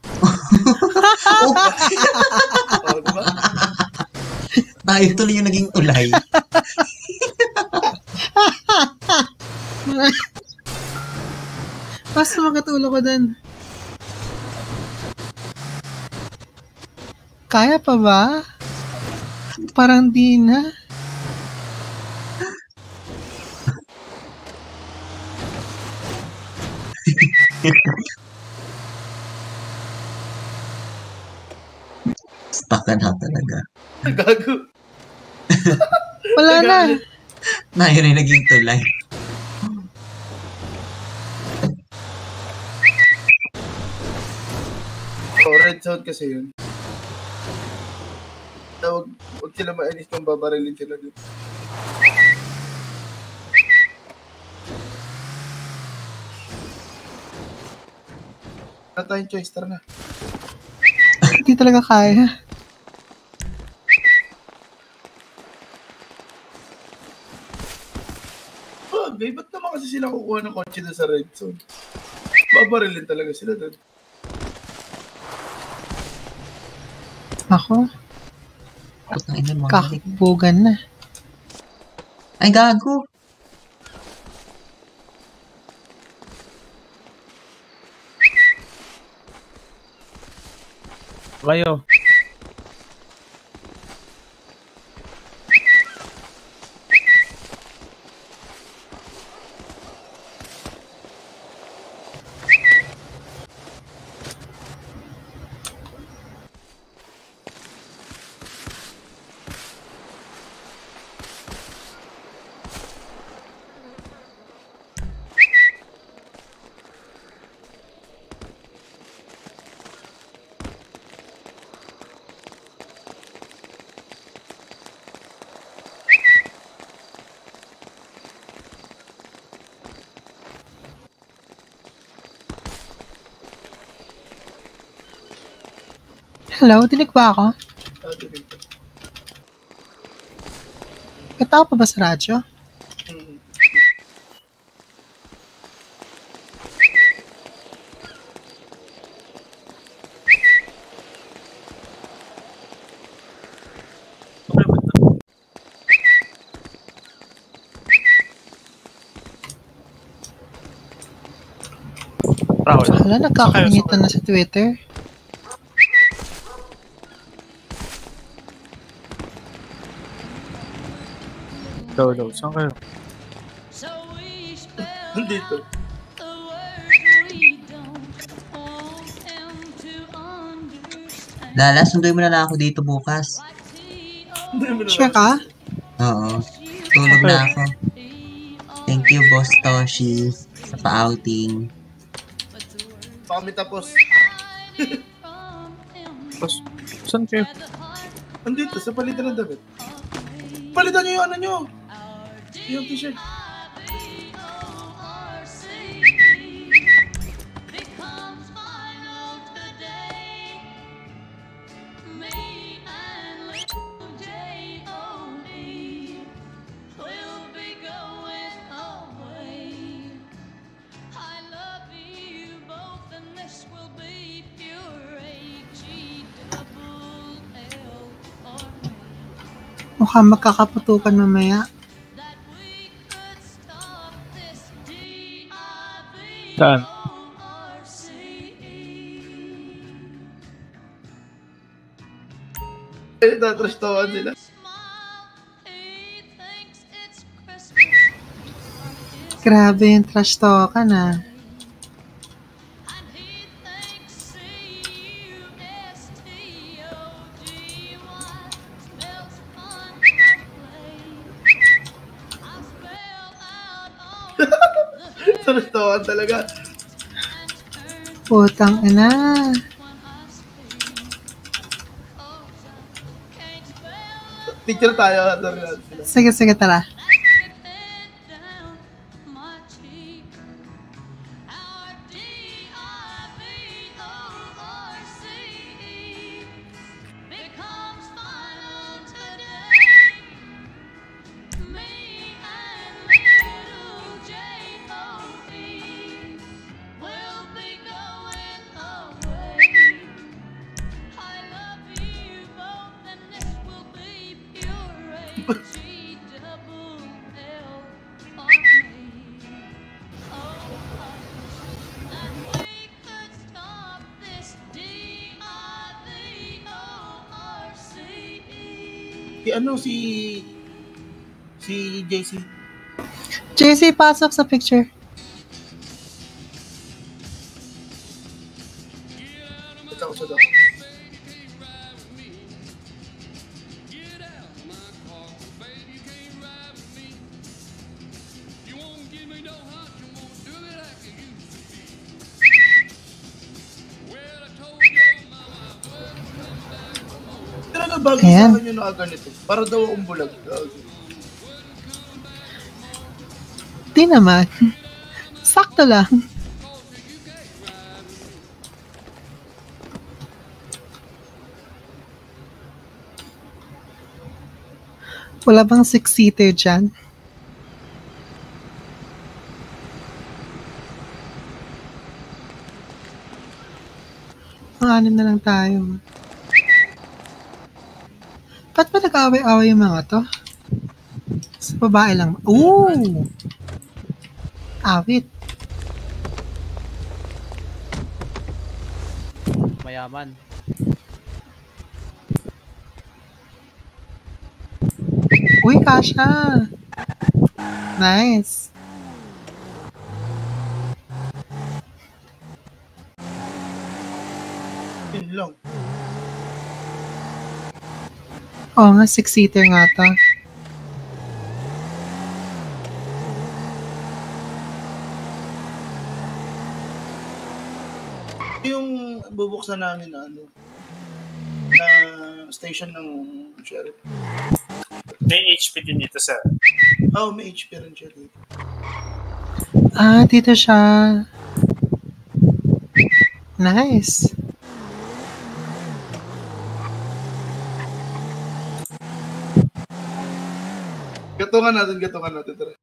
Oh, diba? Tayo tuloy yung naging tulay. Basta makatulog ko dun. Kaya pa ba? Parang di na. Stuck ka na talaga. Gago. Wala na. Tayo na yung naging tulay. Oh, red zone kasi yun. Huwag, huwag sila mainis kung babarilin sila dito. Wala tayong choice, tara na. Hindi talaga kaya. Bagay, ba't naman kasi sila kukuha ng kotse doon sa red zone? Babarilin talaga sila doon. Ako? Kakbugan na. Ay, gago. Kayo. Hello, dinig ba ako? Ah, dinig. Katao pa ba sa radyo? Hmm. Wala, nagkakamitan na sa Twitter. Low, low. Saan kayo? Nandito. Lala, sunduin mo na lang ako dito bukas. Sure ka? Oo. Tulog na ako. Thank you, Boss Toshi, sa pa-outing. Pa kami tapos. Tapos, saan kayo? Andito, sa palitan ng damit. Palitan niyo yung ano nyo. Yung t-shirt. Mukhang magkakaputukan mamaya. Saan? Eh, natrastoan sila. Grabe yung trash talkan ah. Natrastoan talaga. Putang ina. Picture tayo. Sige, sige, tara. Si ano, si... Si J C. J C, pasok sa picture. Ito ako sa daw. Talaga bagay sa Ayan. akin yung nakaganito. Para daw akong bulag. Di naman. Sakto lang. Wala bang six-seater dyan? Ang anim na lang tayo. Ba't ba nag-away-away yung mga to? Sa babae lang. Ooh! Awit. Mayaman. Uy, kasha! Nice. Yun lang. Oo nga, six-seater nga to. Yung bubuksan namin na ano, na station ng sheriff. May H P din dito, sir. Oh, may H P rin siya dito. Ah, dito siya. Nice. Gatungan natin, gatungan natin. Tara.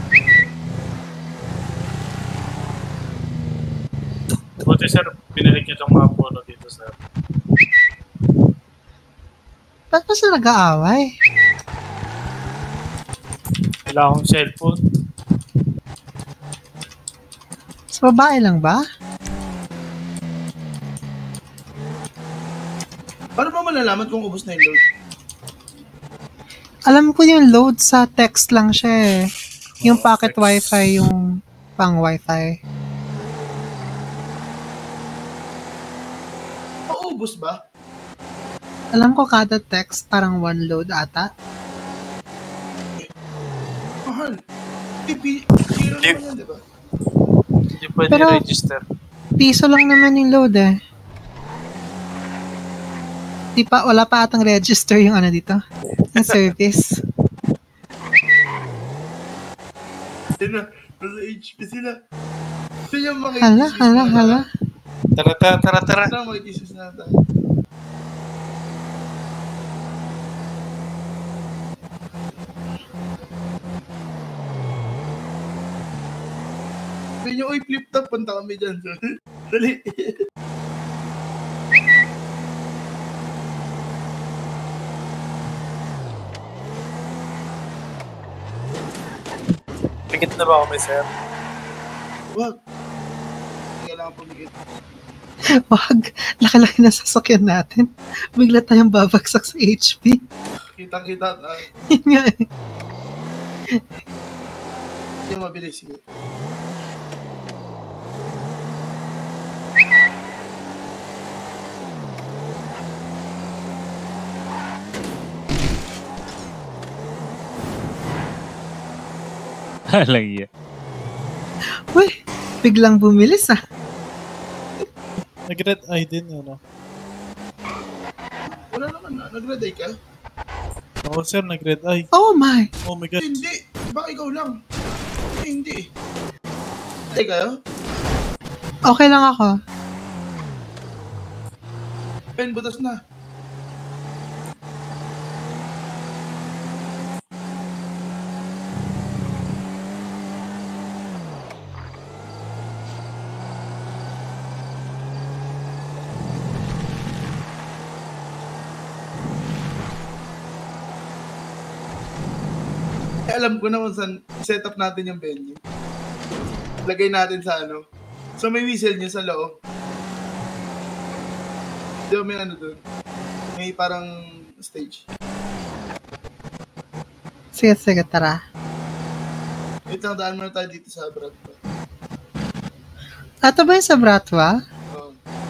Buti, sir, binalik niyo itong mga puno dito, sir. Ba't ba sila nag-aaway? Wala akong cellphone. Sa babae lang ba? Paano ba malalaman kung ubos na yung load? Alam ko yung load sa text lang siya eh. Yung pocket wifi, yung pang wifi. Paubos ba? Alam ko kada text parang one load ata. Mahal. Pipi, zero naman yan, di ba? Hindi pwede Pero, register. Piso lang naman yung load eh. Di pa, wala pa atang register yung ano dito. Yung service. Sino? Nasa H P sila. Sino yung mga Hala, hala, hala. Tara, tara, tara, tara. Sino mga Jesus na tayo? Sabi nyo, uy, flip top, punta kami dyan. Dali. Pikit na ba kami, sir? Wag. Hindi kailangan pumigit. Wag. Laki-laki na sasakyan natin. Bigla tayong babagsak sa H P. Kitang-kita tayo. Yun nga eh. Hindi mabilis. Sige. Halang iya. Uy, biglang bumilis ah. Nag-red eye din, ano? Wala naman na. Nag-red eye ka? Oo, sir, nag-red eye. Oh my! Oh my God. Hindi. Baka ikaw lang. Eh, hindi. Hindi kayo? Okay lang ako. Pen, butas na. Eh, alam ko na kung saan set up natin yung venue. Lagay natin sa ano. So may whistle nyo sa loob. Di ba may ano doon? May parang stage. Sige, sige, tara. Wait lang, daan muna tayo dito sa Bratwa. Ato ba yung sa Bratwa? Oo.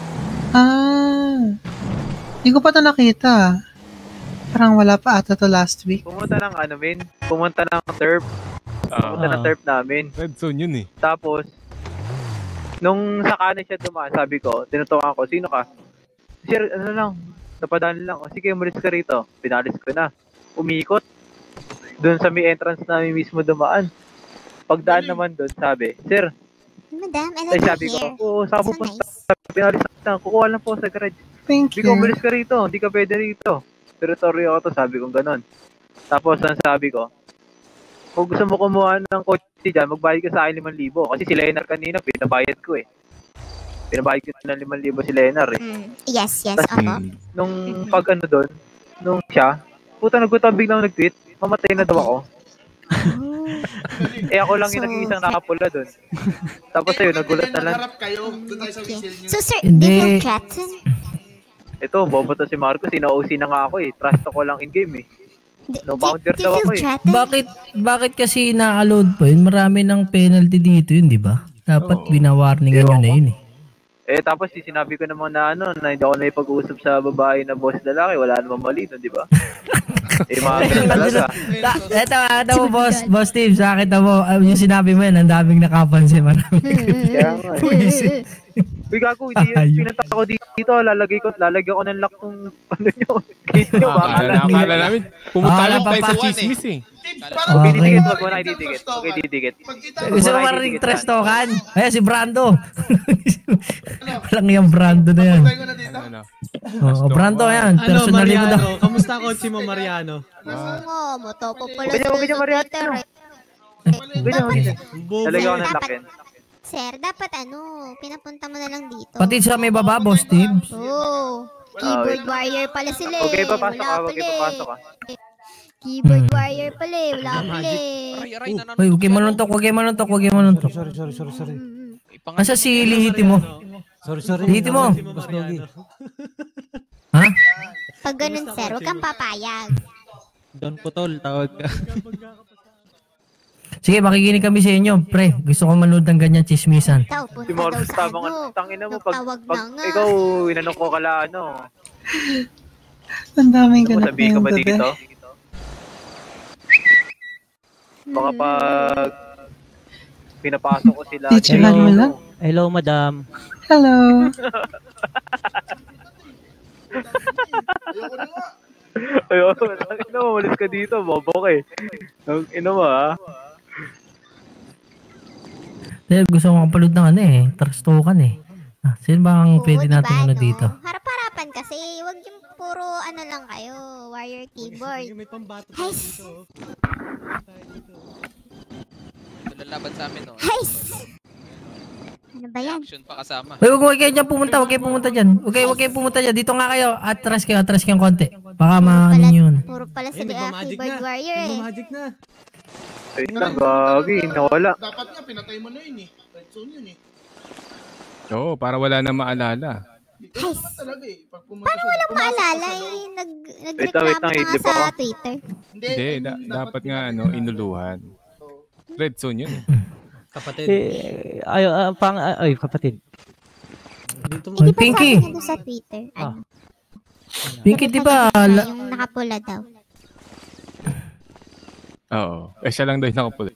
Ah. Hindi ko pa ito nakita. Parang wala pa ata to last week. Pumunta ng ano, min? Pumunta ng turf. Pumunta ng turf namin. Red zone yun eh. Tapos, nung sa kanan siya dumaan, sabi ko, tinutukan ko, sino ka? Sir, ano lang, napadaan lang. O sige, umalis ka rito. Pinalis ko na. Umikot. Doon sa may entrance namin mismo dumaan. Pagdaan naman doon, sabi, Sir, Madam, I ay love sabi your ko, hair. oo, saan So pupunta? nice. Pinalis na, kukuha lang po sa garage. Thank Sabi you. ko, umalis ka rito, hindi ka pwede rito. Territory ako to, sabi ko ganon. Tapos, ang sabi ko, kung gusto mo kumuha ng kotse dyan, magbayad ka sa akin limang libo. Kasi si Leonard kanina, pinabayad ko eh. Pinabayad ko ng limang libo si Leonard eh. Mm. Yes, yes, Tas, opo. nung pag ano doon, nung siya, puta nagutom biglang nag-tweet, mamatay na daw ako. Eh ako lang yung So, nag-iisang nakapula doon. Tapos ayun, nagulat na lang. Harap kayo. Doon tayo sa whistle nyo. So, sir, Hindi. did you threaten? Ito, bobo to si Marcos, ina-O C na nga ako eh. Trust ako lang in-game eh. No bouncer daw ako eh. Bakit bakit kasi na-allowed po yun? Marami ng penalty dito yun, di ba? Dapat binawarningan nyo na yun eh. Eh tapos sinabi ko naman na ano, na hindi ako na ipag-uusap sa babae na boss lalaki, wala namang mali nun, di ba? Eh mga ganun talaga. Eto, ano mo, boss, boss Steve, sa akin mo, yung sinabi mo yan, ang daming nakapansin, marami. Kaya nga eh. Uy, gago, hindi yun. Pinunta ko dito, lalagay ko, lalagyan ko ng lock ng ano nyo. Gate nyo, baka Akala akala namin, pumunta lang tayo sa chismis eh. Okay, didikit, wag mo na ididikit. Okay, didikit. Gusto mo marinig trash talkan? Ayan, si Brando. Walang yung Brando na yan. Oo, Brando yan. Ano, Personally mo daw. Mariano? Kamusta ang kotse mo, Mariano? Oo, motopo pala Ganyan, sa ganyan, Mariano. Twitter eh. Ganyan, ganyan. Lalagyan ko ng lock yan. Sir, dapat ano, pinapunta mo na lang dito. Pati sa may baba, boss Steve. Oo. Keyboard warrior pala sila eh. Okay, papasok ka, Wala okay, pala eh. papasok ka. Keyboard Hmm. warrior pala eh. Wala pala eh. Uy, huwag kayo manuntok, huwag kayo manuntok, huwag kayo manuntok. Sorry, sorry, sorry, sorry. Asa si Lihiti mo? Sorry, sorry. Lihiti mo. Ha? Pag ganun sir, huwag kang papayag. Don Putol, tawag ka. Sige, makikinig kami sa inyo, pre. Gusto ko manood ng ganyan chismisan. Si Marcos, tama nga, tangina mo, pag, Nagtawag pag na nga. ikaw, inanong ko kala, ano, Ang daming ganap Sabihin ka ngayong ba gabi. dito? Baka pag pinapasok ko sila. Teacheran mo lang. Hello, madam. Hello. Ayun, ina mo, umalis ka dito, bobo ka eh. Ang ina mo ha. Dahil gusto ko makapalood ng ano eh, trastokan eh. Ah, sino ba ang pwede diba, natin ano no? dito? Harap-harapan kasi, wag yung puro ano lang kayo, warrior keyboard. May pambato Heis! dito. Lalaban sa amin, no? Heis! Ano ba yan? Action pa kasama. Uy, huwag kayo dyan pumunta, huwag kayo pumunta dyan. Huwag kayo, huwag kayo pumunta dyan. Dito nga kayo, atras kayo, atras kayo konti. Baka maano yun. Puro pala sila uh, keyboard warrior eh. Magic na. Wait lang, gagi, nawala. Dapat nga, pinatay mo na yun eh. Red zone yun eh. Oo, para wala na maalala. Ito naman talaga eh. Pag pumunta Paano siya- walang pumasok maalala ka sa eh? loob. Nag, wait nagreklamo lang, na nga idlip sa ako. Twitter. Hindi, da- dapat nga ano, inuluhan. Red zone yun eh. Kapatid. Eh, ay, ah, pang, ah, ay, kapatid. Dito mo. Hindi pa Pinky. sabi niya doon sa Twitter. Ah. Ano? Pinky, di ba? la- Yung nakapula daw. Oo. Eh, siya lang daw yung nakapuli.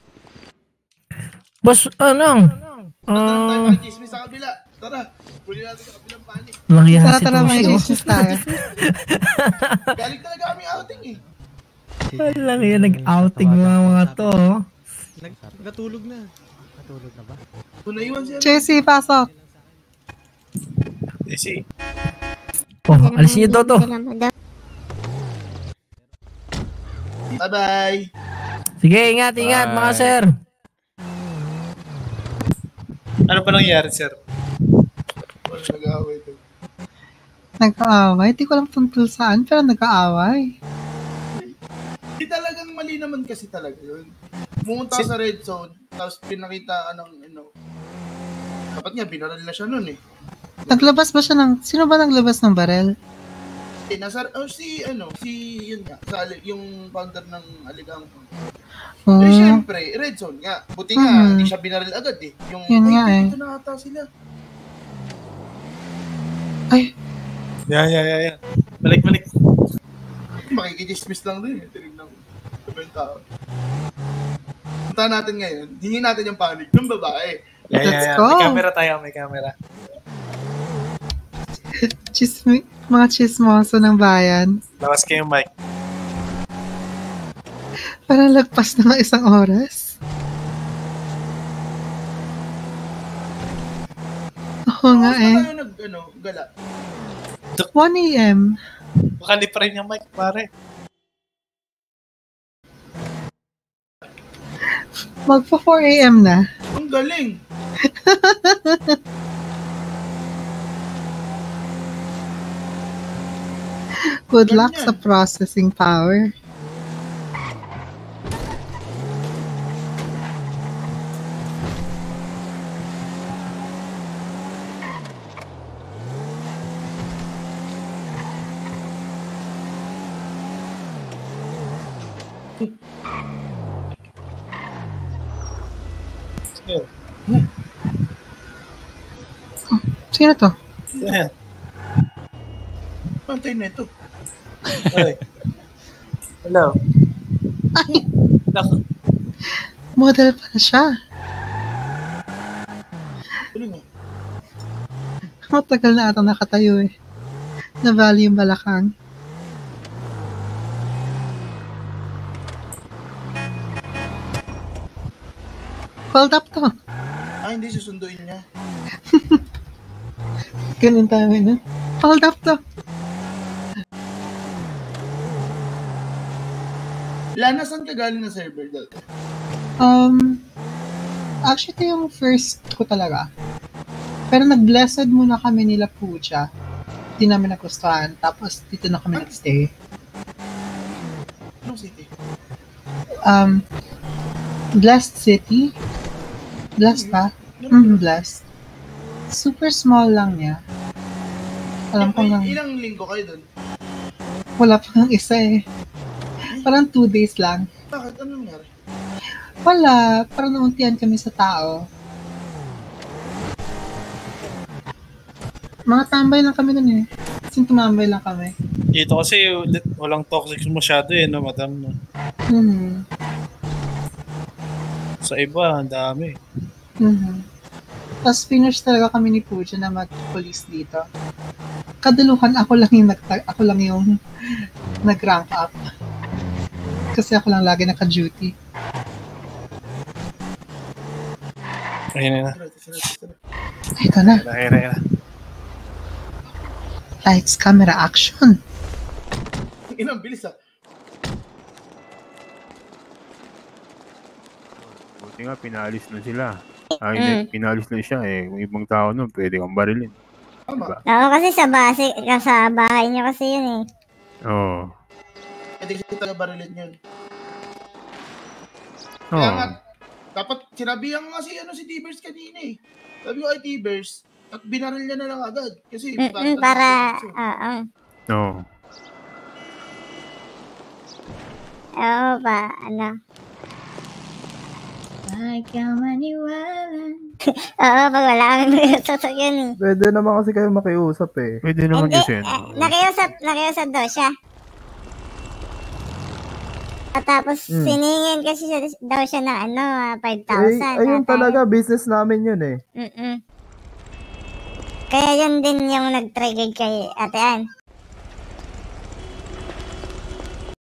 Boss, ano? Ah, Chismis sa kabila. Tara, huli natin sa kabilang panik. Walang yan Tara, si tara, may Toshi, oh. chismis tayo. Galing talaga kami outing eh. Walang yan, nag-outing mga mga to. oh. Natulog na. Natulog na ba? Kung naiwan siya. Jessie, pasok. Jessie. Oh, alisin niyo Toto. Bye-bye. Sige, ingat, ingat mga Bye. sir. Ano pa nangyayari, sir? Nag-aaway ito. Nag-aaway? Hindi ko alam tungkol saan, pero nag-aaway. Hindi talagang mali naman kasi talaga yun. Pumunta sa red zone, tapos pinakita ng, ano, dapat nga, binaral na siya nun eh. Naglabas ba siya ng... Sino ba naglabas ng barel? Eh, nasa, oh, si, ano, si, yun nga, sa, ali- yung founder ng Aligang. Oh. Eh, syempre, red zone nga. Buti nga, Hmm. hindi siya binaril agad eh. Yung, Yun ay, nga eh. dito na ata sila. Ay. Yan, yan, yan, yan. Balik, balik. Makikidismiss lang din eh. Tinignan ko. Sabi yung tao. Punta natin ngayon, hingin natin yung panic ng babae. Yeah, Let's yeah, yeah. go. May camera tayo, may camera. Chismi... Mga chismoso ng bayan. Lawas kayo yung mic. Parang lagpas na ng isang oras. Oo nga eh. Tayo nag, ano, gala. one a m Baka di pa rin yung mic, pare. Magpa four a m na. Ang galing. Good luck sa processing power. Sino to? Yan. Pantay na ito. Ay. Hello. Ay! Model pala siya. Galing mo. Matagal na ata nakatayo eh. Nabali yung balakang. Hold up to. Ah, hindi susunduin niya. Ganun tayo na. Hold up to. Lana, saan ka galing na server dati? Um, actually, ito yung first ko talaga. Pero nag-blessed muna kami nila Pucha. Hindi namin nagustuhan. Tapos, dito na kami nag-stay. Anong city? Um, Blessed City. Blessed ba? Mm, Blessed. Super small lang niya. Alam ko lang. Ilang linggo kayo dun? Wala pa ng isa eh. Parang two days lang. Bakit? Anong nangyari? Wala. Parang nauntian kami sa tao. Mga tambay lang kami nun eh. Kasi tumambay lang kami. Dito kasi walang toxic masyado eh, no, madam? No? Hmm. Sa iba, ang dami. Mm-hmm. Tapos finish talaga kami ni Puja na mag-police dito. Kadaluhan ako lang yung nag ako lang yung nag-rank up. Kasi ako lang lagi naka-duty. Ayun na. Ito na. Ayun na, ayun na. Lights, camera, action. Inang bilis ah. Buti nga, pinalis na sila. Ay, mm. pinalis na siya eh. Kung ibang tao nun, pwede kang barilin. Diba? Oo, kasi sa base, sa bahay niyo kasi yun eh. Oo. Pwede kasi taga barilin yun. Oo. Kaya nga, dapat sinabihan nga si, ano, si T-Bears kanina eh. Sabi ko ay T-Bears, at binaril niya na lang agad. Kasi Mm-mm, para, oo. Oo. Oo ba, ano. Ay, ka maniwala. Oo, pag wala kang sasakyan eh. Pwede naman kasi kayo makiusap eh. Pwede naman kasi. Eh, nakiusap, nakiusap daw siya. At tapos, Hmm. siningin kasi siya, daw siya ng ano, five Eh, thousand. ayun talaga, business namin yun eh. Mm-mm. Kaya yun din yung nag-trigger kay Ate Ann.